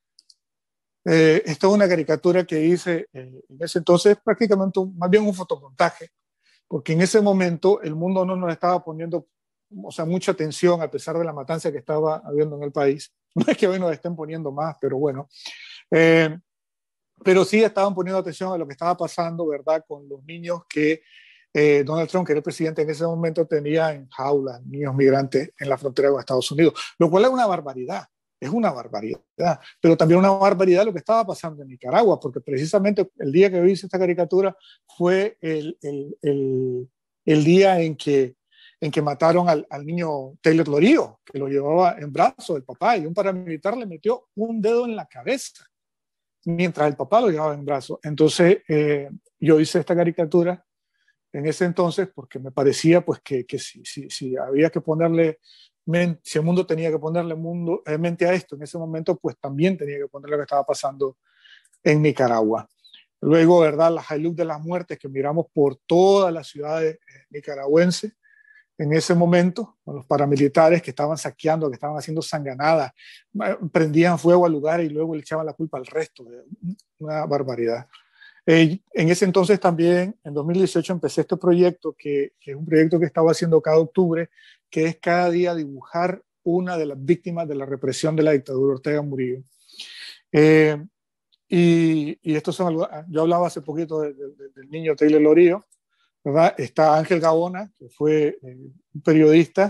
Eh, esta es una caricatura que hice eh, en ese entonces, prácticamente un, más bien un fotomontaje, porque en ese momento el mundo no nos estaba poniendo, o sea, mucha atención a pesar de la matanza que estaba habiendo en el país. No es que hoy nos estén poniendo más, pero bueno. Eh, pero sí estaban poniendo atención a lo que estaba pasando, ¿verdad?, con los niños que eh, Donald Trump, que era el presidente en ese momento, tenía en jaulas, niños migrantes en la frontera con Estados Unidos, lo cual es una barbaridad. Es una barbaridad, pero también una barbaridad lo que estaba pasando en Nicaragua, porque precisamente el día que yo hice esta caricatura fue el, el, el, el día en que en que mataron al, al niño Taylor Lorío, que lo llevaba en brazos el papá, y un paramilitar le metió un dedo en la cabeza mientras el papá lo llevaba en brazos. Entonces eh, yo hice esta caricatura en ese entonces porque me parecía pues que, que si, si, si había que ponerle mente, si el mundo tenía que ponerle mundo, eh, mente a esto en ese momento, pues también tenía que poner lo que estaba pasando en Nicaragua. Luego, ¿verdad?, las Hilux de las muertes que miramos por todas las ciudades eh, nicaragüenses en ese momento, con los paramilitares que estaban saqueando, que estaban haciendo sanganadas, prendían fuego al lugar y luego le echaban la culpa al resto. Una barbaridad. Eh, en ese entonces también, en dos mil dieciocho, empecé este proyecto, que, que es un proyecto que estaba haciendo cada octubre, que es cada día dibujar una de las víctimas de la represión de la dictadura Ortega Murillo. Eh, y, y estos son algo, yo hablaba hace poquito de, de, de, del niño Taylor Lorío, ¿verdad? Está Ángel Gaona, que fue eh, un periodista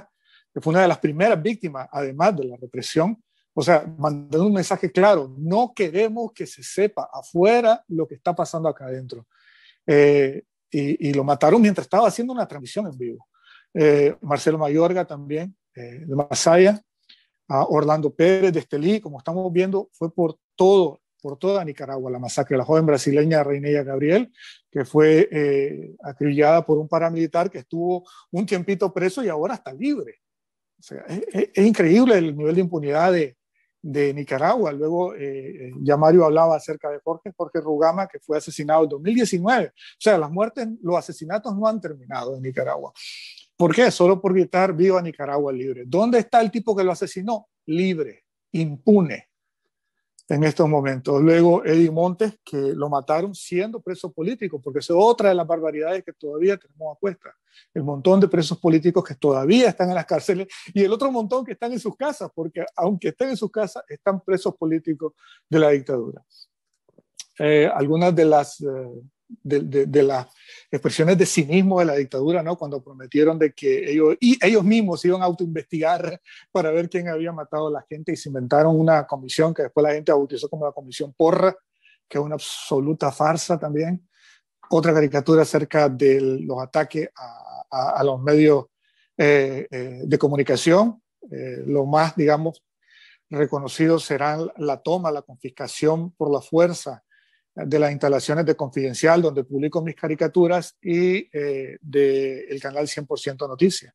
que fue una de las primeras víctimas, además de la represión, o sea, mandando un mensaje claro: no queremos que se sepa afuera lo que está pasando acá adentro. Eh, y, y lo mataron mientras estaba haciendo una transmisión en vivo. Eh, Marcelo Mayorga también, eh, de Masaya, a Orlando Pérez de Estelí, como estamos viendo, fue por todo, por toda Nicaragua la masacre de la joven brasileña Reinella Gabriel, que fue eh, acribillada por un paramilitar que estuvo un tiempito preso y ahora está libre. O sea, es, es, es increíble el nivel de impunidad de, de Nicaragua. Luego eh, ya Mario hablaba acerca de Jorge, Jorge Rugama, que fue asesinado en dos mil diecinueve. O sea, las muertes, los asesinatos no han terminado en Nicaragua. ¿Por qué? Solo por gritar viva Nicaragua libre. ¿Dónde está el tipo que lo asesinó? Libre, impune en estos momentos. Luego Eddie Montes, que lo mataron siendo preso político, porque eso es otra de las barbaridades que todavía tenemos a cuesta. El montón de presos políticos que todavía están en las cárceles y el otro montón que están en sus casas, porque aunque estén en sus casas, están presos políticos de la dictadura. Eh, algunas de las... Eh, De, de, de las expresiones de cinismo de la dictadura, ¿no? Cuando prometieron de que ellos, y ellos mismos iban a autoinvestigar para ver quién había matado a la gente, y se inventaron una comisión que después la gente bautizó como la Comisión Porra, que es una absoluta farsa también. Otra caricatura acerca de los ataques a, a, a los medios eh, eh, de comunicación. Eh, lo más, digamos, reconocido será la toma, la confiscación por la fuerza de las instalaciones de Confidencial, donde publico mis caricaturas, y eh, del canal cien por ciento Noticias.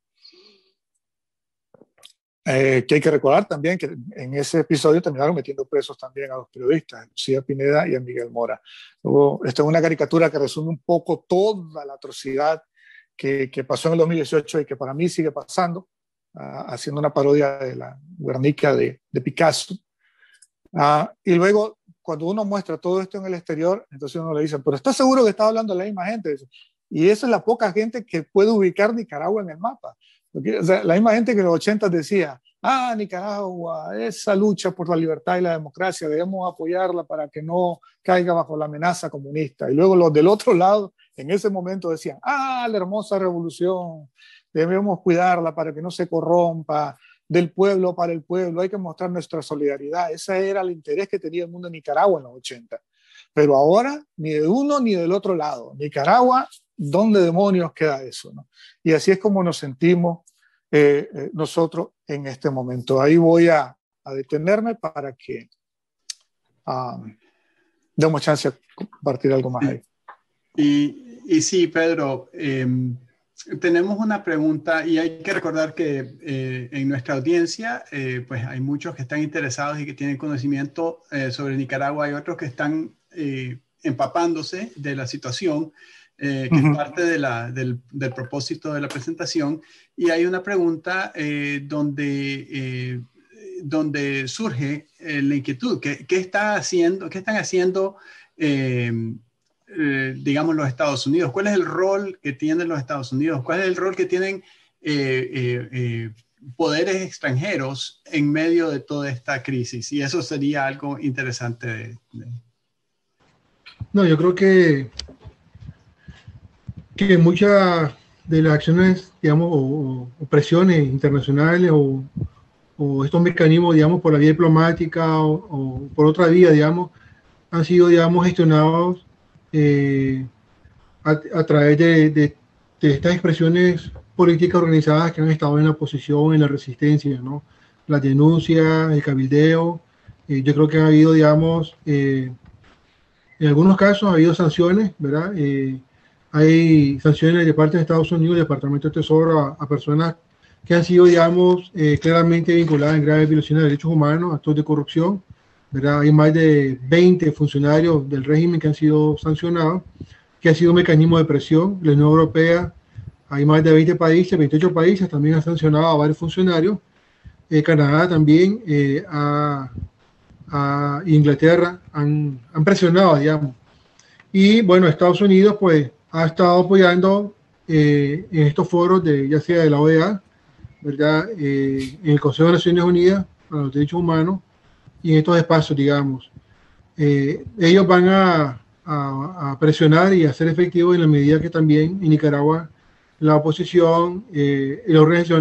Eh, que hay que recordar también que en ese episodio terminaron metiendo presos también a los periodistas, Lucía Pineda y a Miguel Mora. Luego, esta es una caricatura que resume un poco toda la atrocidad que, que pasó en el dos mil dieciocho y que para mí sigue pasando, uh, haciendo una parodia de la Guernica de, de Picasso. Uh, y luego, cuando uno muestra todo esto en el exterior, entonces uno le dice, pero ¿estás seguro que está hablando la misma gente? Y esa es la poca gente que puede ubicar Nicaragua en el mapa. Porque, o sea, la misma gente que en los ochentas decía, ah, Nicaragua, esa lucha por la libertad y la democracia, debemos apoyarla para que no caiga bajo la amenaza comunista. Y luego los del otro lado, en ese momento decían, ah, la hermosa revolución, debemos cuidarla para que no se corrompa, del pueblo para el pueblo, hay que mostrar nuestra solidaridad. Ese era el interés que tenía el mundo de Nicaragua en los ochenta. Pero ahora, ni de uno ni del otro lado. Nicaragua, ¿dónde demonios queda eso, no? Y así es como nos sentimos eh, eh, nosotros en este momento. Ahí voy a, a detenerme para que um, demos chance a compartir algo más ahí. Y, y sí, Pedro, eh, tenemos una pregunta, y hay que recordar que eh, en nuestra audiencia eh, pues hay muchos que están interesados y que tienen conocimiento eh, sobre Nicaragua. Hay otros que están eh, empapándose de la situación, eh, que uh-huh. es parte de la, del, del propósito de la presentación. Y hay una pregunta eh, donde, eh, donde surge eh, la inquietud. ¿Qué, qué, está haciendo, qué están haciendo eh, Eh, digamos, los Estados Unidos? ¿Cuál es el rol que tienen los Estados Unidos? ¿Cuál es el rol que tienen eh, eh, eh, poderes extranjeros en medio de toda esta crisis? Y eso sería algo interesante de, de... No, yo creo que que muchas de las acciones, digamos, o, o presiones internacionales o, o estos mecanismos, digamos, por la vía diplomática o, o por otra vía, digamos, han sido, digamos, gestionados Eh, a, a través de, de, de estas expresiones políticas organizadas que han estado en la oposición, en la resistencia, ¿no? Las denuncias, el cabildeo. Eh, yo creo que ha habido, digamos, eh, en algunos casos ha habido sanciones, ¿verdad? Eh, hay sanciones de parte de Estados Unidos, del Departamento de Tesoro, a, a personas que han sido, digamos, eh, claramente vinculadas en graves violaciones de derechos humanos, actos de corrupción, ¿verdad? Hay más de veinte funcionarios del régimen que han sido sancionados, que ha sido un mecanismo de presión. La Unión Europea, hay más de veinte países, veintiocho países también han sancionado a varios funcionarios. Eh, Canadá también, eh, a, a Inglaterra han, han presionado, digamos. Y bueno, Estados Unidos pues ha estado apoyando eh, en estos foros, de, ya sea de la O E A, ¿verdad? Eh, en el Consejo de Naciones Unidas para los Derechos Humanos, y en estos espacios, digamos, eh, ellos van a, a, a presionar y a hacer efectivo en la medida que también en Nicaragua la oposición eh, y las organizaciones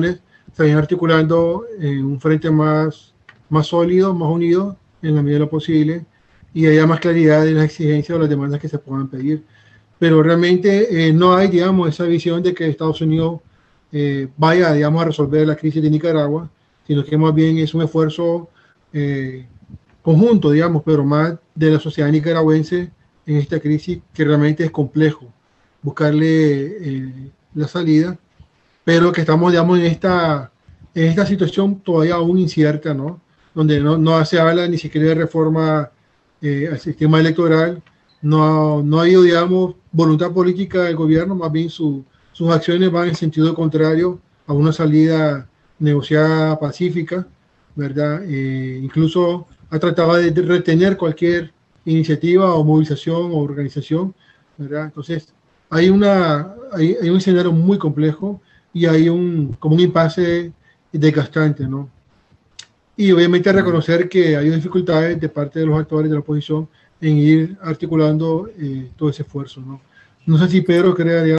se vayan articulando en un frente más, más sólido, más unido en la medida de lo posible, y haya más claridad en las exigencias o las demandas que se puedan pedir. Pero realmente eh, no hay, digamos, esa visión de que Estados Unidos eh, vaya, digamos, a resolver la crisis de Nicaragua, sino que más bien es un esfuerzo eh, conjunto, digamos, pero más de la sociedad nicaragüense en esta crisis, que realmente es complejo buscarle eh, la salida, pero que estamos, digamos, en esta, en esta situación todavía aún incierta, ¿no? Donde no, no se habla ni siquiera de reforma eh, al sistema electoral, no, no ha habido, digamos, voluntad política del gobierno, más bien su, sus acciones van en sentido contrario a una salida negociada pacífica, ¿verdad? Eh, incluso ha tratado de retener cualquier iniciativa o movilización o organización, ¿verdad? Entonces, hay, una, hay, hay un escenario muy complejo y hay un, como un impasse desgastante, ¿no? Y obviamente reconocer que hay dificultades de parte de los actores de la oposición en ir articulando eh, todo ese esfuerzo, ¿no? No sé si Pedro quería...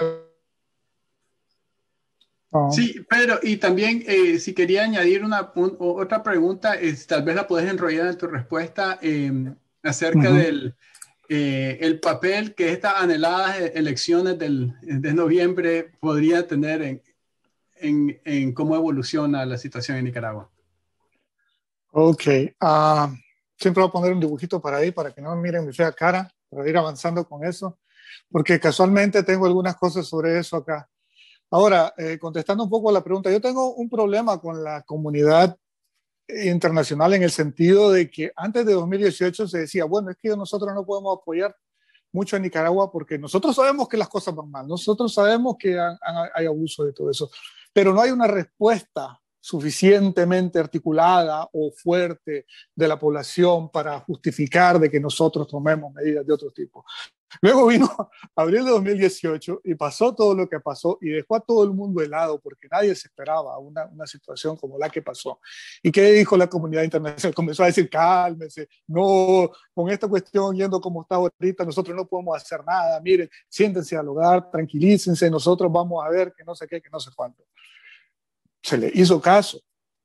Sí, Pedro, y también eh, si quería añadir una, un, otra pregunta, es, tal vez la puedes enrollar en tu respuesta eh, acerca uh-huh. del eh, el papel que estas anheladas elecciones del, de noviembre podría tener en, en, en cómo evoluciona la situación en Nicaragua. Ok, uh, siempre voy a poner un dibujito para ahí, para que no me miren mi fea cara, para ir avanzando con eso, porque casualmente tengo algunas cosas sobre eso acá. Ahora, eh, contestando un poco a la pregunta, yo tengo un problema con la comunidad internacional en el sentido de que antes de dos mil dieciocho se decía, bueno, es que nosotros no podemos apoyar mucho a Nicaragua porque nosotros sabemos que las cosas van mal, nosotros sabemos que hay, hay abuso de todo eso, pero no hay una respuesta suficientemente articulada o fuerte de la población para justificar de que nosotros tomemos medidas de otro tipo. Luego vino abril de dos mil dieciocho y pasó todo lo que pasó y dejó a todo el mundo helado porque nadie se esperaba una, una situación como la que pasó. ¿Y qué dijo la comunidad internacional? Comenzó a decir, cálmense, no, con esta cuestión yendo como está ahorita, nosotros no podemos hacer nada, miren, siéntense al hogar, tranquilícense, nosotros vamos a ver que no sé qué, que no sé cuánto. Se le hizo caso.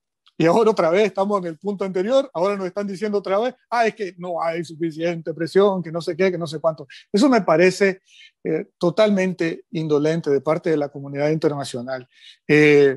Y ahora otra vez estamos en el punto anterior, ahora nos están diciendo otra vez, ah, es que no hay suficiente presión, que no sé qué, que no sé cuánto. Eso me parece eh, totalmente indolente de parte de la comunidad internacional eh,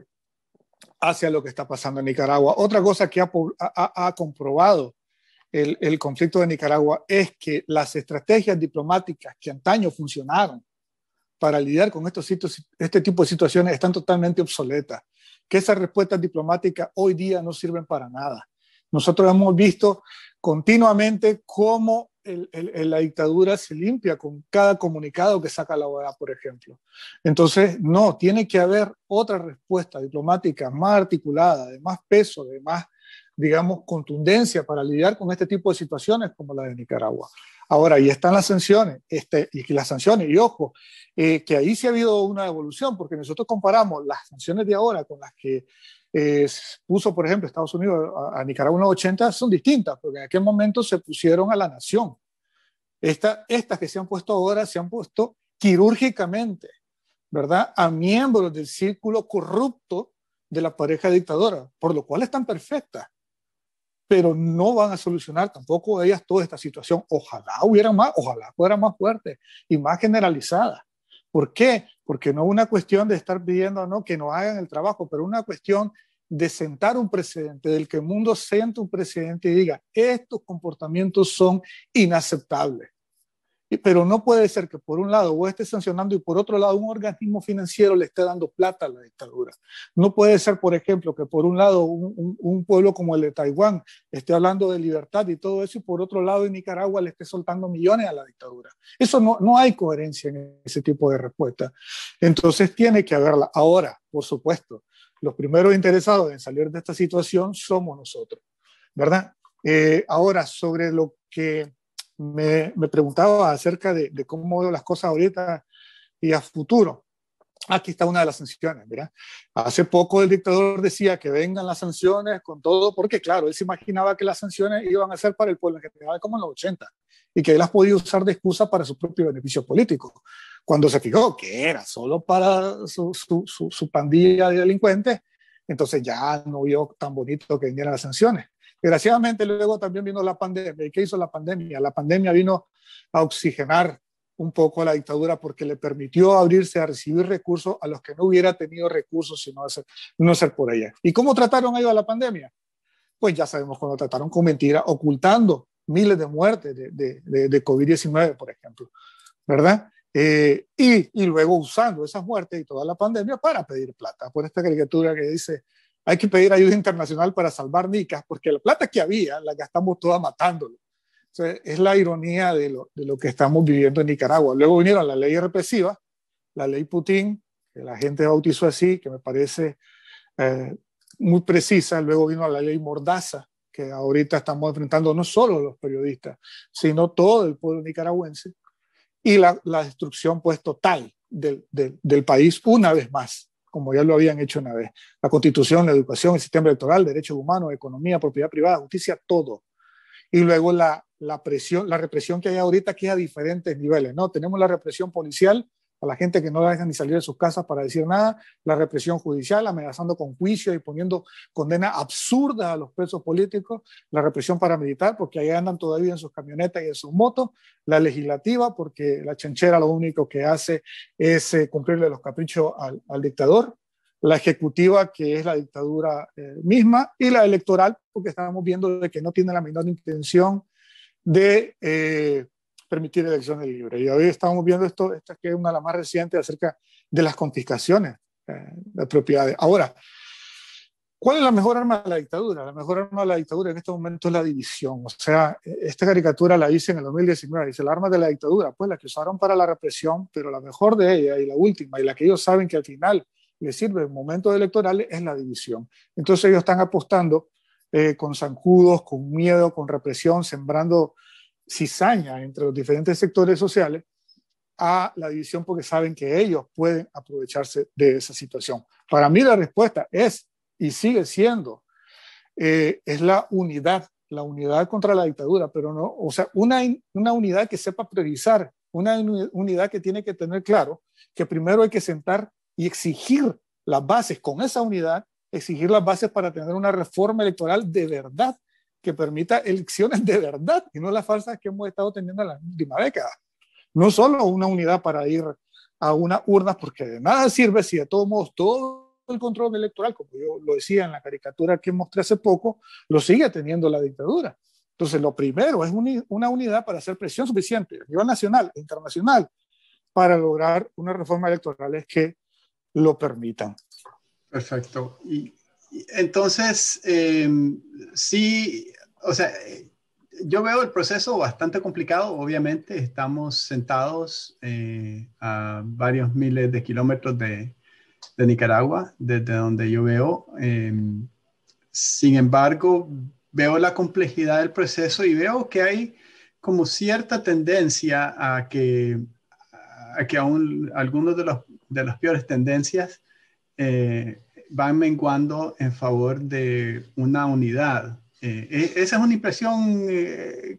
hacia lo que está pasando en Nicaragua. Otra cosa que ha, ha, ha comprobado el, el conflicto de Nicaragua es que las estrategias diplomáticas que antaño funcionaron para lidiar con estos sitios, este tipo de situaciones están totalmente obsoletas, que esas respuestas diplomáticas hoy día no sirven para nada. Nosotros hemos visto continuamente cómo el, el, la dictadura se limpia con cada comunicado que saca la O E A, por ejemplo. Entonces, no, tiene que haber otra respuesta diplomática más articulada, de más peso, de más, digamos, contundencia para lidiar con este tipo de situaciones como la de Nicaragua. Ahora, ahí están las sanciones, este, y las sanciones, y ojo, eh, que ahí sí ha habido una evolución, porque nosotros comparamos las sanciones de ahora con las que eh, puso, por ejemplo, Estados Unidos a, a Nicaragua en los ochenta, son distintas, porque en aquel momento se pusieron a la nación. Esta, estas que se han puesto ahora se han puesto quirúrgicamente, ¿verdad?, a miembros del círculo corrupto de la pareja dictadora, por lo cual están perfectas, pero no van a solucionar tampoco ellas toda esta situación. Ojalá hubieran más, ojalá fueran más fuertes y más generalizadas. ¿Por qué? Porque no es una cuestión de estar pidiendo no, que no hagan el trabajo, pero una cuestión de sentar un precedente, del que el mundo siente un precedente y diga, estos comportamientos son inaceptables. Pero no puede ser que por un lado vos estés sancionando y por otro lado un organismo financiero le esté dando plata a la dictadura. No puede ser, por ejemplo, que por un lado un, un, un pueblo como el de Taiwán esté hablando de libertad y todo eso y por otro lado en Nicaragua le esté soltando millones a la dictadura. Eso no, no hay coherencia en ese tipo de respuesta. Entonces tiene que haberla. Ahora, por supuesto, los primeros interesados en salir de esta situación somos nosotros, ¿verdad? Eh, ahora, sobre lo que Me, me preguntaba acerca de, de cómo veo las cosas ahorita y a futuro. Aquí está una de las sanciones, ¿verdad? Hace poco el dictador decía que vengan las sanciones con todo, porque claro, él se imaginaba que las sanciones iban a ser para el pueblo en general como en los ochenta y que él las podía usar de excusa para su propio beneficio político. Cuando se fijó que era solo para su, su, su, su pandilla de delincuentes, entonces ya no vio tan bonito que vinieran las sanciones. Desgraciadamente luego también vino la pandemia. ¿Y qué hizo la pandemia? La pandemia vino a oxigenar un poco la dictadura porque le permitió abrirse a recibir recursos a los que no hubiera tenido recursos si no ser, no ser por ella. ¿Y cómo trataron ellos a la pandemia? Pues ya sabemos cómo trataron, con mentiras, ocultando miles de muertes de, de, de, de COVID diecinueve, por ejemplo, ¿verdad? Eh, y, y luego usando esas muertes y toda la pandemia para pedir plata. Por esta caricatura que dice, hay que pedir ayuda internacional para salvar nicas, porque la plata que había la gastamos toda matándolo. Entonces, es la ironía de lo, de lo que estamos viviendo en Nicaragua. Luego vinieron la ley represiva, la ley Putin, que la gente bautizó así, que me parece eh, muy precisa. Luego vino la ley Mordaza, que ahorita estamos enfrentando no solo los periodistas, sino todo el pueblo nicaragüense. Y la, la destrucción pues total del, del, del país una vez más, como ya lo habían hecho una vez. La Constitución, la educación, el sistema electoral, derechos humanos, economía, propiedad privada, justicia, todo. Y luego la, la presión, la represión que hay ahorita, que es a diferentes niveles, ¿no? Tenemos la represión policial a la gente que no la dejan ni salir de sus casas para decir nada, la represión judicial amenazando con juicio y poniendo condenas absurdas a los presos políticos, la represión paramilitar porque ahí andan todavía en sus camionetas y en sus motos, la legislativa porque la chanchera lo único que hace es eh, cumplirle los caprichos al, al dictador, la ejecutiva que es la dictadura eh, misma y la electoral porque estamos viendo de que no tiene la menor intención de eh, permitir elecciones libres. Y hoy estamos viendo esto, esta que es una de las más recientes acerca de las confiscaciones eh, de propiedades. Ahora, ¿cuál es la mejor arma de la dictadura? La mejor arma de la dictadura en este momento es la división. O sea, esta caricatura la hice en el dos mil diecinueve, dice, la arma de la dictadura, pues la que usaron para la represión, pero la mejor de ella y la última, y la que ellos saben que al final les sirve en momentos electorales, es la división. Entonces ellos están apostando eh, con zancudos, con miedo, con represión, sembrando cizaña entre los diferentes sectores sociales a la división porque saben que ellos pueden aprovecharse de esa situación. Para mí la respuesta es, y sigue siendo, eh, es la unidad, la unidad contra la dictadura, pero no, o sea, una, una unidad que sepa priorizar, una unidad que tiene que tener claro que primero hay que sentar y exigir las bases con esa unidad, exigir las bases para tener una reforma electoral de verdad que permita elecciones de verdad y no las falsas que hemos estado teniendo en la última década. No solo una unidad para ir a una urna, porque de nada sirve si de todos modos todo el control electoral, como yo lo decía en la caricatura que mostré hace poco, lo sigue teniendo la dictadura. Entonces, lo primero es una unidad para hacer presión suficiente a nivel nacional e internacional para lograr unas reformas electorales que lo permitan. Perfecto. Y, y entonces, eh, sí, o sea, yo veo el proceso bastante complicado. Obviamente, estamos sentados eh, a varios miles de kilómetros de, de Nicaragua, desde donde yo veo. Eh, sin embargo, veo la complejidad del proceso y veo que hay como cierta tendencia a que, a que aún algunos de, los, de las peores tendencias eh, van menguando en favor de una unidad. Eh, esa es una impresión eh,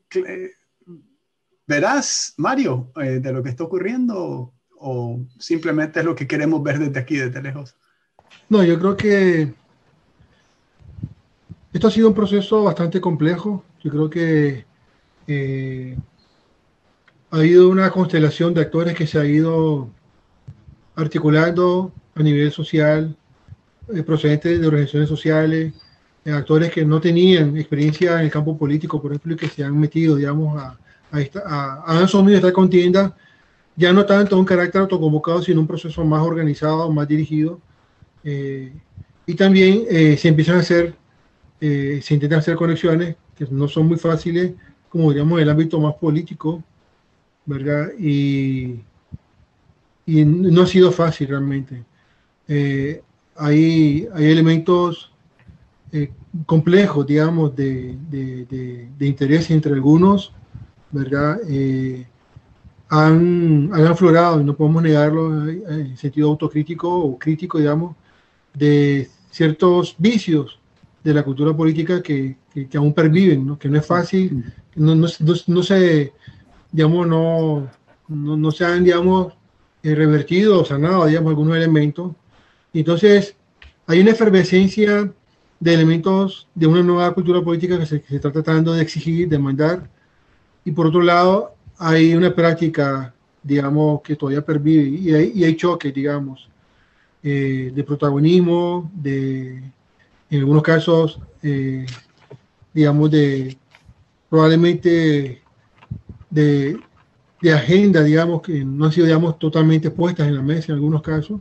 veraz, Mario, eh, de lo que está ocurriendo, o simplemente es lo que queremos ver desde aquí, desde lejos. No, yo creo que esto ha sido un proceso bastante complejo. Yo creo que eh, ha habido una constelación de actores que se ha ido articulando a nivel social, eh, procedentes de organizaciones sociales, eh, actores que no tenían experiencia en el campo político, por ejemplo, y que se han metido, digamos, a, a, esta, a, a asumido esta contienda, ya no tanto un carácter autoconvocado, sino un proceso más organizado, más dirigido. Eh, y también eh, se empiezan a hacer, eh, se intentan hacer conexiones que no son muy fáciles, como diríamos, en el ámbito más político, ¿verdad? Y, y no ha sido fácil realmente. Eh, hay, hay elementos eh, complejos, digamos, de, de, de, de interés entre algunos, ¿verdad? Eh, han, han aflorado, y no podemos negarlo en sentido autocrítico o crítico, digamos, de ciertos vicios de la cultura política que, que, que aún perviven, ¿no? Que no es fácil, no, no, no, no se, digamos, no, no, no se han, digamos, revertido o sanado, digamos, algunos elementos. Entonces, hay una efervescencia de elementos de una nueva cultura política que se, que se está tratando de exigir, de mandar, y por otro lado hay una práctica, digamos, que todavía pervive, y hay, y hay choques, digamos, eh, de protagonismo, de, en algunos casos, eh, digamos, de probablemente de, de agenda, digamos, que no han sido, digamos, totalmente puestas en la mesa en algunos casos.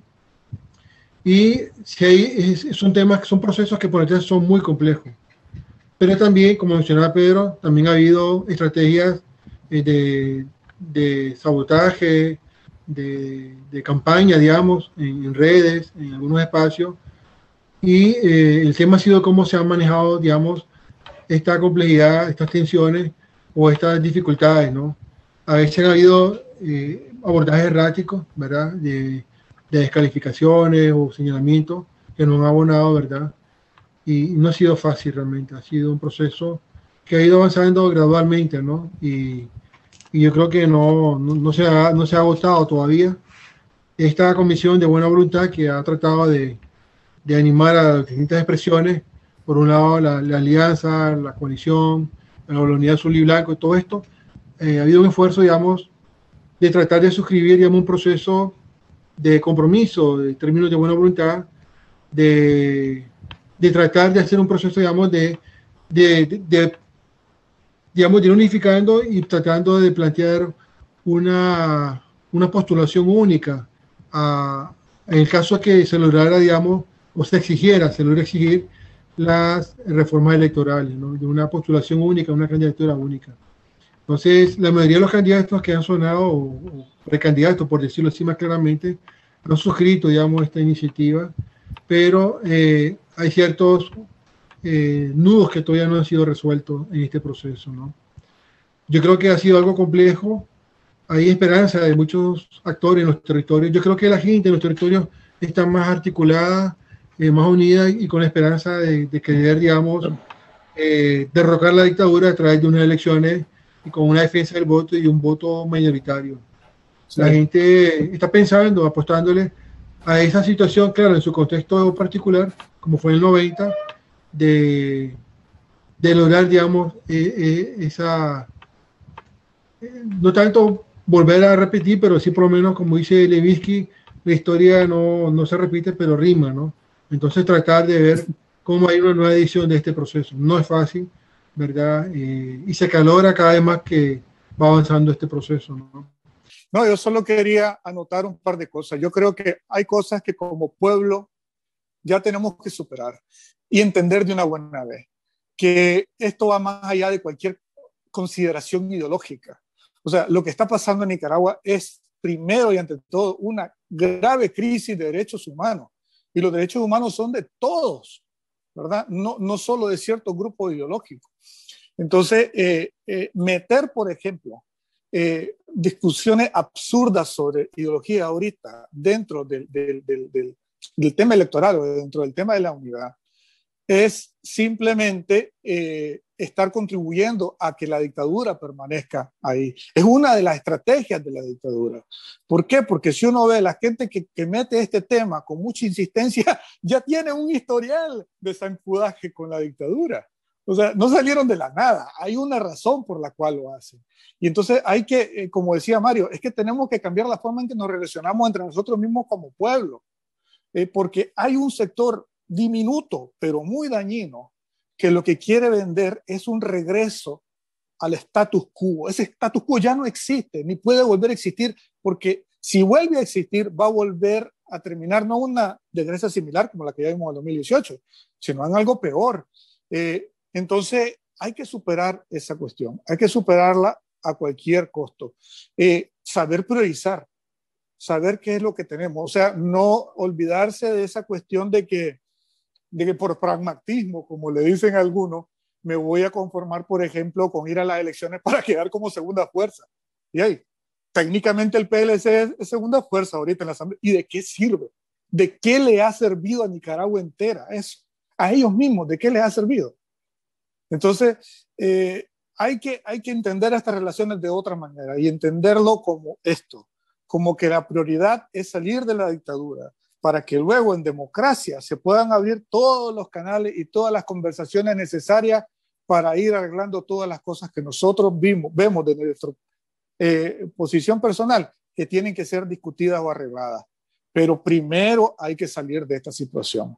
Y si hay, es, son temas, son procesos que por detrás son muy complejos. Pero también, como mencionaba Pedro, también ha habido estrategias eh, de, de sabotaje, de, de campaña, digamos, en, en redes, en algunos espacios. Y eh, el tema ha sido cómo se han manejado, digamos, esta complejidad, estas tensiones o estas dificultades, ¿no? A veces ha habido eh, abordajes erráticos, ¿verdad? De, de descalificaciones o señalamientos que no han abonado, ¿verdad? Y no ha sido fácil realmente, ha sido un proceso que ha ido avanzando gradualmente, ¿no? Y, y yo creo que no, no, no, se ha, no se ha agotado todavía esta comisión de buena voluntad que ha tratado de, de animar a las distintas expresiones, por un lado la, la alianza, la coalición, la unidad azul y blanco y todo esto. Eh, ha habido un esfuerzo, digamos, de tratar de suscribir, digamos, un proceso de compromiso, de términos de buena voluntad, de, de tratar de hacer un proceso, digamos, de, de, de, de digamos, de ir unificando y tratando de plantear una, una postulación única a, en el caso que se lograra, digamos, o se exigiera, se logra exigir las reformas electorales, ¿no? De una postulación única, una candidatura única. Entonces, la mayoría de los candidatos que han sonado, o, o precandidatos, por decirlo así más claramente, han suscrito, digamos, esta iniciativa, pero eh, hay ciertos eh, nudos que todavía no han sido resueltos en este proceso, ¿no? Yo creo que ha sido algo complejo. Hay esperanza de muchos actores en los territorios. Yo creo que la gente en los territorios está más articulada, eh, más unida y con la esperanza de, de querer, digamos, eh, derrocar la dictadura a través de unas elecciones y con una defensa del voto y un voto mayoritario. Sí. La gente está pensando, apostándole a esa situación, claro, en su contexto particular, como fue en el noventa, de, de lograr, digamos, eh, eh, esa, eh, no tanto volver a repetir, pero sí por lo menos, como dice Levinsky, la historia no, no se repite, pero rima, ¿no? Entonces tratar de ver cómo hay una nueva edición de este proceso. No es fácil, ¿verdad? Eh, y se calora cada vez más que va avanzando este proceso, ¿no? No, yo solo quería anotar un par de cosas. Yo creo que hay cosas que como pueblo ya tenemos que superar y entender de una buena vez que esto va más allá de cualquier consideración ideológica. O sea, lo que está pasando en Nicaragua es primero y ante todo una grave crisis de derechos humanos, y los derechos humanos son de todos, ¿verdad? No, no solo de cierto grupo ideológico. Entonces, eh, eh, meter, por ejemplo, eh, discusiones absurdas sobre ideología ahorita dentro del, del, del, del, del tema electoral o dentro del tema de la unidad es simplemente eh, estar contribuyendo a que la dictadura permanezca ahí. Es una de las estrategias de la dictadura. ¿Por qué? Porque si uno ve la gente que, que mete este tema con mucha insistencia, ya tiene un historial de zancudaje con la dictadura. O sea, no salieron de la nada. Hay una razón por la cual lo hacen. Y entonces hay que, eh, como decía Mario, es que tenemos que cambiar la forma en que nos relacionamos entre nosotros mismos como pueblo. Eh, porque hay un sector diminuto, pero muy dañino, que lo que quiere vender es un regreso al status quo. Ese status quo ya no existe, ni puede volver a existir, porque si vuelve a existir, va a volver a terminar no una desgracia similar como la que ya vimos en dos mil dieciocho, sino en algo peor. Eh, entonces, hay que superar esa cuestión, hay que superarla a cualquier costo. Eh, saber priorizar, saber qué es lo que tenemos, o sea, no olvidarse de esa cuestión de que de que por pragmatismo, como le dicen algunos, me voy a conformar, por ejemplo, con ir a las elecciones para quedar como segunda fuerza. Y ahí, técnicamente el P L C es, es segunda fuerza ahorita en la Asamblea. ¿Y de qué sirve? ¿De qué le ha servido a Nicaragua entera eso? A ellos mismos, ¿de qué les ha servido? Entonces, eh, hay, que, hay que entender estas relaciones de otra manera y entenderlo como esto, como que la prioridad es salir de la dictadura, para que luego en democracia se puedan abrir todos los canales y todas las conversaciones necesarias para ir arreglando todas las cosas que nosotros vimos, vemos de nuestra eh, posición personal, que tienen que ser discutidas o arregladas. Pero primero hay que salir de esta situación.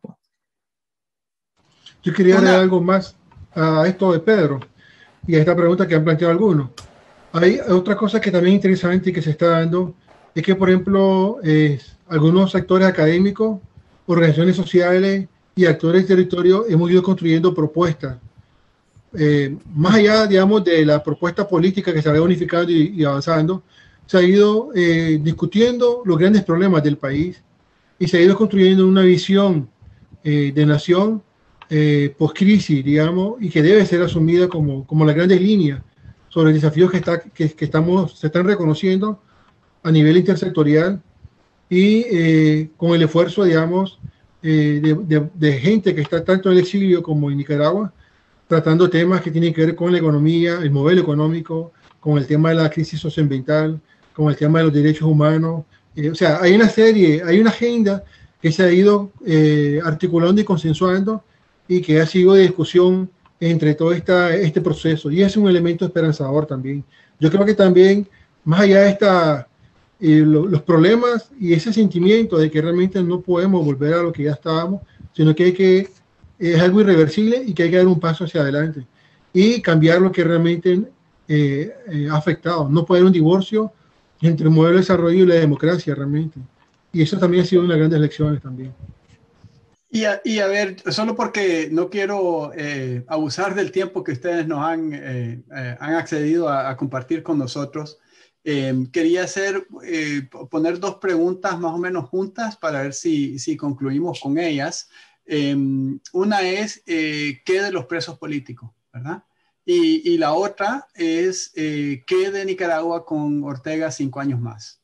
Yo quería agregar algo más a esto de Pedro y a esta pregunta que han planteado algunos. Hay otra cosa que también es interesante y que se está dando, es que, por ejemplo, eh, algunos sectores académicos, organizaciones sociales y actores del territorio hemos ido construyendo propuestas. Eh, más allá, digamos, de la propuesta política que se va unificando y, y avanzando, se ha ido eh, discutiendo los grandes problemas del país y se ha ido construyendo una visión eh, de nación eh, post-crisis, digamos, y que debe ser asumida como, como las grandes líneas sobre desafíos que, está, que, que estamos, se están reconociendo a nivel intersectorial y eh, con el esfuerzo, digamos, eh, de, de, de gente que está tanto en el exilio como en Nicaragua, tratando temas que tienen que ver con la economía, el modelo económico, con el tema de la crisis socioambiental, con el tema de los derechos humanos. Eh, o sea, hay una serie, hay una agenda que se ha ido eh, articulando y consensuando y que ha sido de discusión entre todo esta, este proceso. Y es un elemento esperanzador también. Yo creo que también, más allá de esta, eh, lo, los problemas y ese sentimiento de que realmente no podemos volver a lo que ya estábamos, sino que hay que es algo irreversible y que hay que dar un paso hacia adelante y cambiar lo que realmente eh, eh, ha afectado. No puede haber un divorcio entre el modelo de desarrollo y la democracia realmente. Y eso también ha sido una de las grandes lecciones también. Y a, y a ver, solo porque no quiero eh, abusar del tiempo que ustedes nos han, eh, eh, han accedido a, a compartir con nosotros, eh, quería hacer, eh, poner dos preguntas más o menos juntas para ver si, si concluimos con ellas. Eh, una es, eh, ¿qué de los presos políticos? ¿Verdad? Y, y la otra es, eh, ¿qué de Nicaragua con Ortega cinco años más?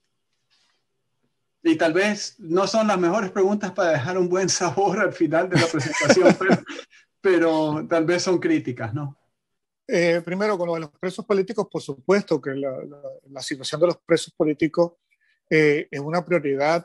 Y tal vez no son las mejores preguntas para dejar un buen sabor al final de la presentación, pero, pero tal vez son críticas, ¿no? Eh, primero, con lo de los presos políticos, por supuesto que la, la, la situación de los presos políticos eh, es una prioridad,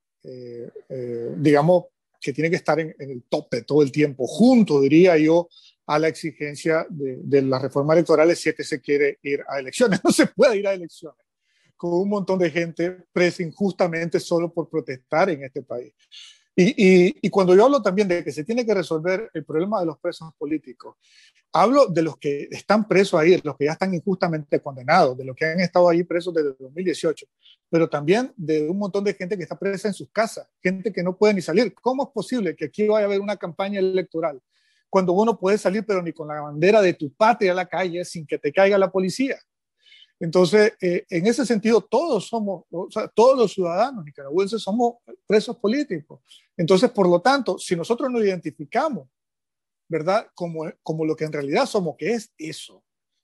eh, eh, digamos, que tiene que estar en, en el tope todo el tiempo, junto, diría yo, a la exigencia de, de las reformas electorales si es que se quiere ir a elecciones. No se puede ir a elecciones con un montón de gente presa injustamente solo por protestar en este país. Y, y, y cuando yo hablo también de que se tiene que resolver el problema de los presos políticos, hablo de los que están presos ahí, de los que ya están injustamente condenados, de los que han estado ahí presos desde dos mil dieciocho, pero también de un montón de gente que está presa en sus casas, gente que no puede ni salir. ¿Cómo es posible que aquí vaya a haber una campaña electoral cuando uno puede salir pero ni con la bandera de tu patria a la calle sin que te caiga la policía? Entonces, eh, en ese sentido, todos somos, o sea, todos los ciudadanos nicaragüenses somos presos políticos. Entonces, por lo tanto, si nosotros nos identificamos, ¿verdad? Como, como lo que en realidad somos, que es eso,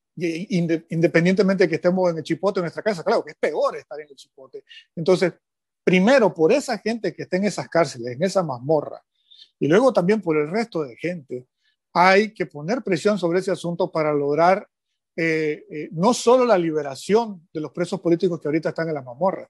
y, independientemente de que estemos en el chipote en nuestra casa, claro que es peor estar en el chipote. Entonces, primero, por esa gente que está en esas cárceles, en esa mazmorra, y luego también por el resto de gente, hay que poner presión sobre ese asunto para lograr Eh, eh, no solo la liberación de los presos políticos que ahorita están en la mazmorra,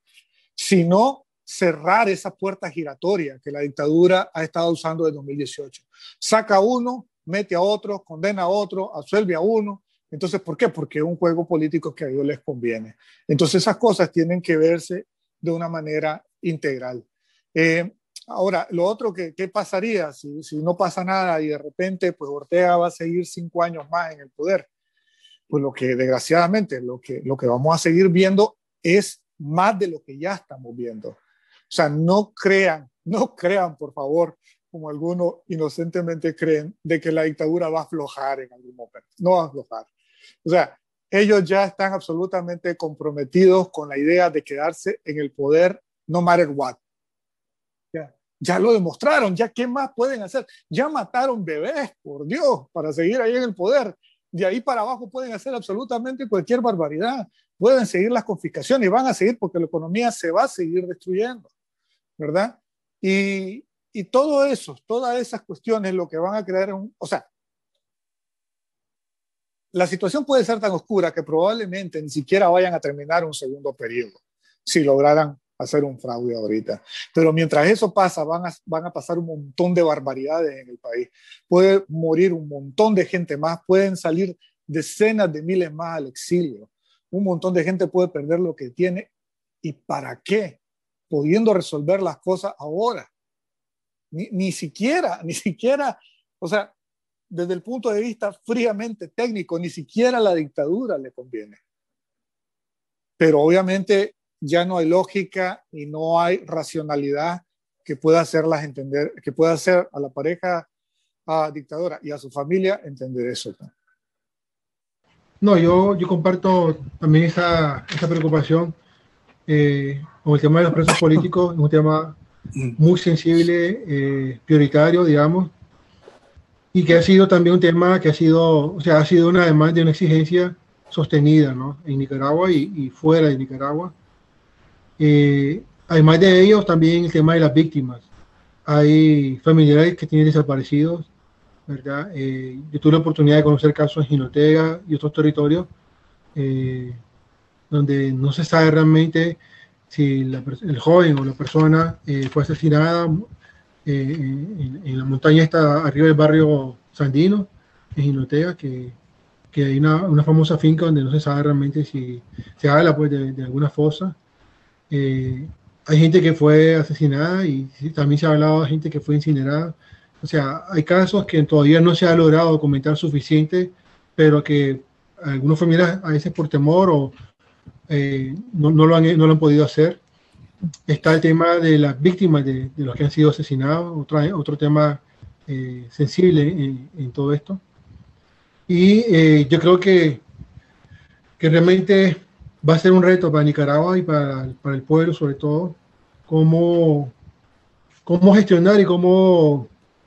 sino cerrar esa puerta giratoria que la dictadura ha estado usando desde dos mil dieciocho. Saca a uno, mete a otro, condena a otro, absuelve a uno. Entonces, ¿por qué? Porque es un juego político que a ellos les conviene. Entonces, esas cosas tienen que verse de una manera integral. Eh, ahora, lo otro, que, ¿qué pasaría si, si no pasa nada y de repente pues Ortega va a seguir cinco años más en el poder? Pues lo que desgraciadamente lo que, lo que vamos a seguir viendo es más de lo que ya estamos viendo. O sea, no crean, no crean, por favor, como algunos inocentemente creen, de que la dictadura va a aflojar en algún momento. No va a aflojar. O sea, ellos ya están absolutamente comprometidos con la idea de quedarse en el poder no matter what. Ya, ya lo demostraron, ya qué más pueden hacer. Ya mataron bebés, por Dios, para seguir ahí en el poder. De ahí para abajo pueden hacer absolutamente cualquier barbaridad. Pueden seguir las confiscaciones y van a seguir porque la economía se va a seguir destruyendo, ¿verdad? Y, y todo eso, todas esas cuestiones lo que van a crear, un, o sea, la situación puede ser tan oscura que probablemente ni siquiera vayan a terminar un segundo periodo si lograran hacer un fraude ahorita. Pero mientras eso pasa, van a, van a pasar un montón de barbaridades en el país. Puede morir un montón de gente más, pueden salir decenas de miles más al exilio. Un montón de gente puede perder lo que tiene. ¿Y para qué? Pudiendo resolver las cosas ahora. Ni, ni siquiera, ni siquiera, o sea, desde el punto de vista fríamente técnico, ni siquiera la dictadura le conviene. Pero obviamente ya no hay lógica y no hay racionalidad que pueda hacerlas entender, que pueda hacer a la pareja a dictadora y a su familia entender eso. No, yo, yo comparto también esa, esa preocupación eh, con el tema de los presos políticos. Es un tema muy sensible, eh, prioritario, digamos, y que ha sido también un tema que ha sido, o sea, ha sido una demanda de una exigencia sostenida, ¿no? En Nicaragua y, y fuera de Nicaragua. Eh, además de ellos, también el tema de las víctimas. Hay familiares que tienen desaparecidos, ¿verdad? Eh, yo tuve la oportunidad de conocer casos en Jinotega y otros territorios eh, donde no se sabe realmente si la, el joven o la persona eh, fue asesinada eh, en, en la montaña esta arriba del barrio Sandino, en Jinotega, que, que hay una, una famosa finca donde no se sabe realmente si se habla pues, de, de alguna fosa. Eh, hay gente que fue asesinada y también se ha hablado de gente que fue incinerada. O sea, hay casos que todavía no se ha logrado documentar suficiente, pero que algunos familiares a veces por temor o eh, no, no, lo han, no lo han podido hacer. Está el tema de las víctimas de, de los que han sido asesinados, otro, otro tema eh, sensible en, en todo esto. Y eh, yo creo que, que realmente va a ser un reto para Nicaragua y para, para el pueblo, sobre todo, cómo, cómo gestionar y cómo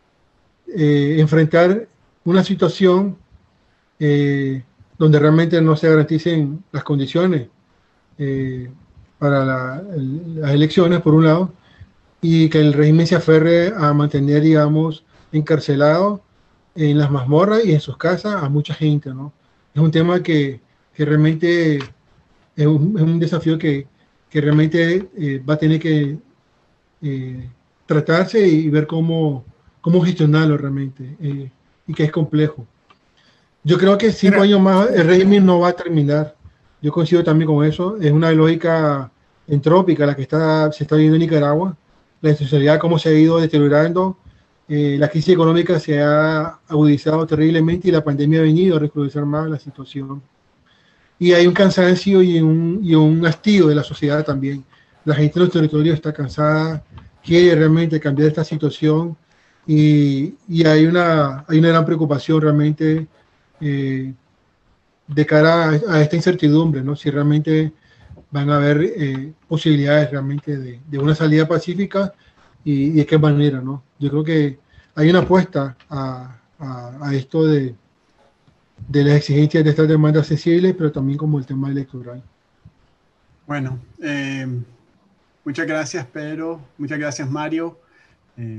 eh, enfrentar una situación eh, donde realmente no se garanticen las condiciones eh, para la, el, las elecciones, por un lado, y que el régimen se aferre a mantener, digamos, encarcelado en las mazmorras y en sus casas a mucha gente, ¿no? Es un tema que, que realmente es un, es un desafío que, que realmente eh, va a tener que eh, tratarse y ver cómo, cómo gestionarlo realmente, eh, y que es complejo. Yo creo que cinco Mira, años más el régimen no va a terminar. Yo coincido también con eso. Es una lógica entrópica la que está, se está viendo en Nicaragua. La institucionalidad, cómo se ha ido deteriorando. Eh, la crisis económica se ha agudizado terriblemente y la pandemia ha venido a recrudecer más la situación. Y hay un cansancio y un, y un hastío de la sociedad también. La gente en los territorios está cansada, quiere realmente cambiar esta situación y, y hay, una, hay una gran preocupación realmente eh, de cara a, a esta incertidumbre, ¿no? Si realmente van a haber eh, posibilidades realmente de, de una salida pacífica y, y de qué manera, ¿no? Yo creo que hay una apuesta a, a, a esto de de las exigencias de estas demandas sensibles, pero también como el tema electoral. Bueno, eh, muchas gracias, Pedro. Muchas gracias, Mario. Eh,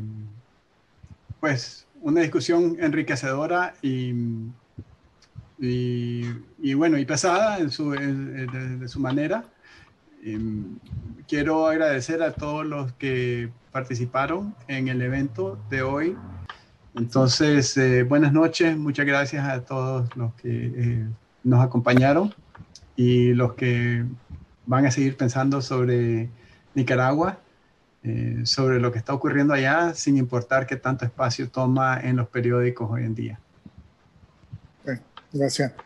pues una discusión enriquecedora y, y, y bueno, y pesada en su, en, de, de su manera. Eh, quiero agradecer a todos los que participaron en el evento de hoy. Entonces, eh, buenas noches, muchas gracias a todos los que eh, nos acompañaron y los que van a seguir pensando sobre Nicaragua, eh, sobre lo que está ocurriendo allá, sin importar qué tanto espacio toma en los periódicos hoy en día. Gracias.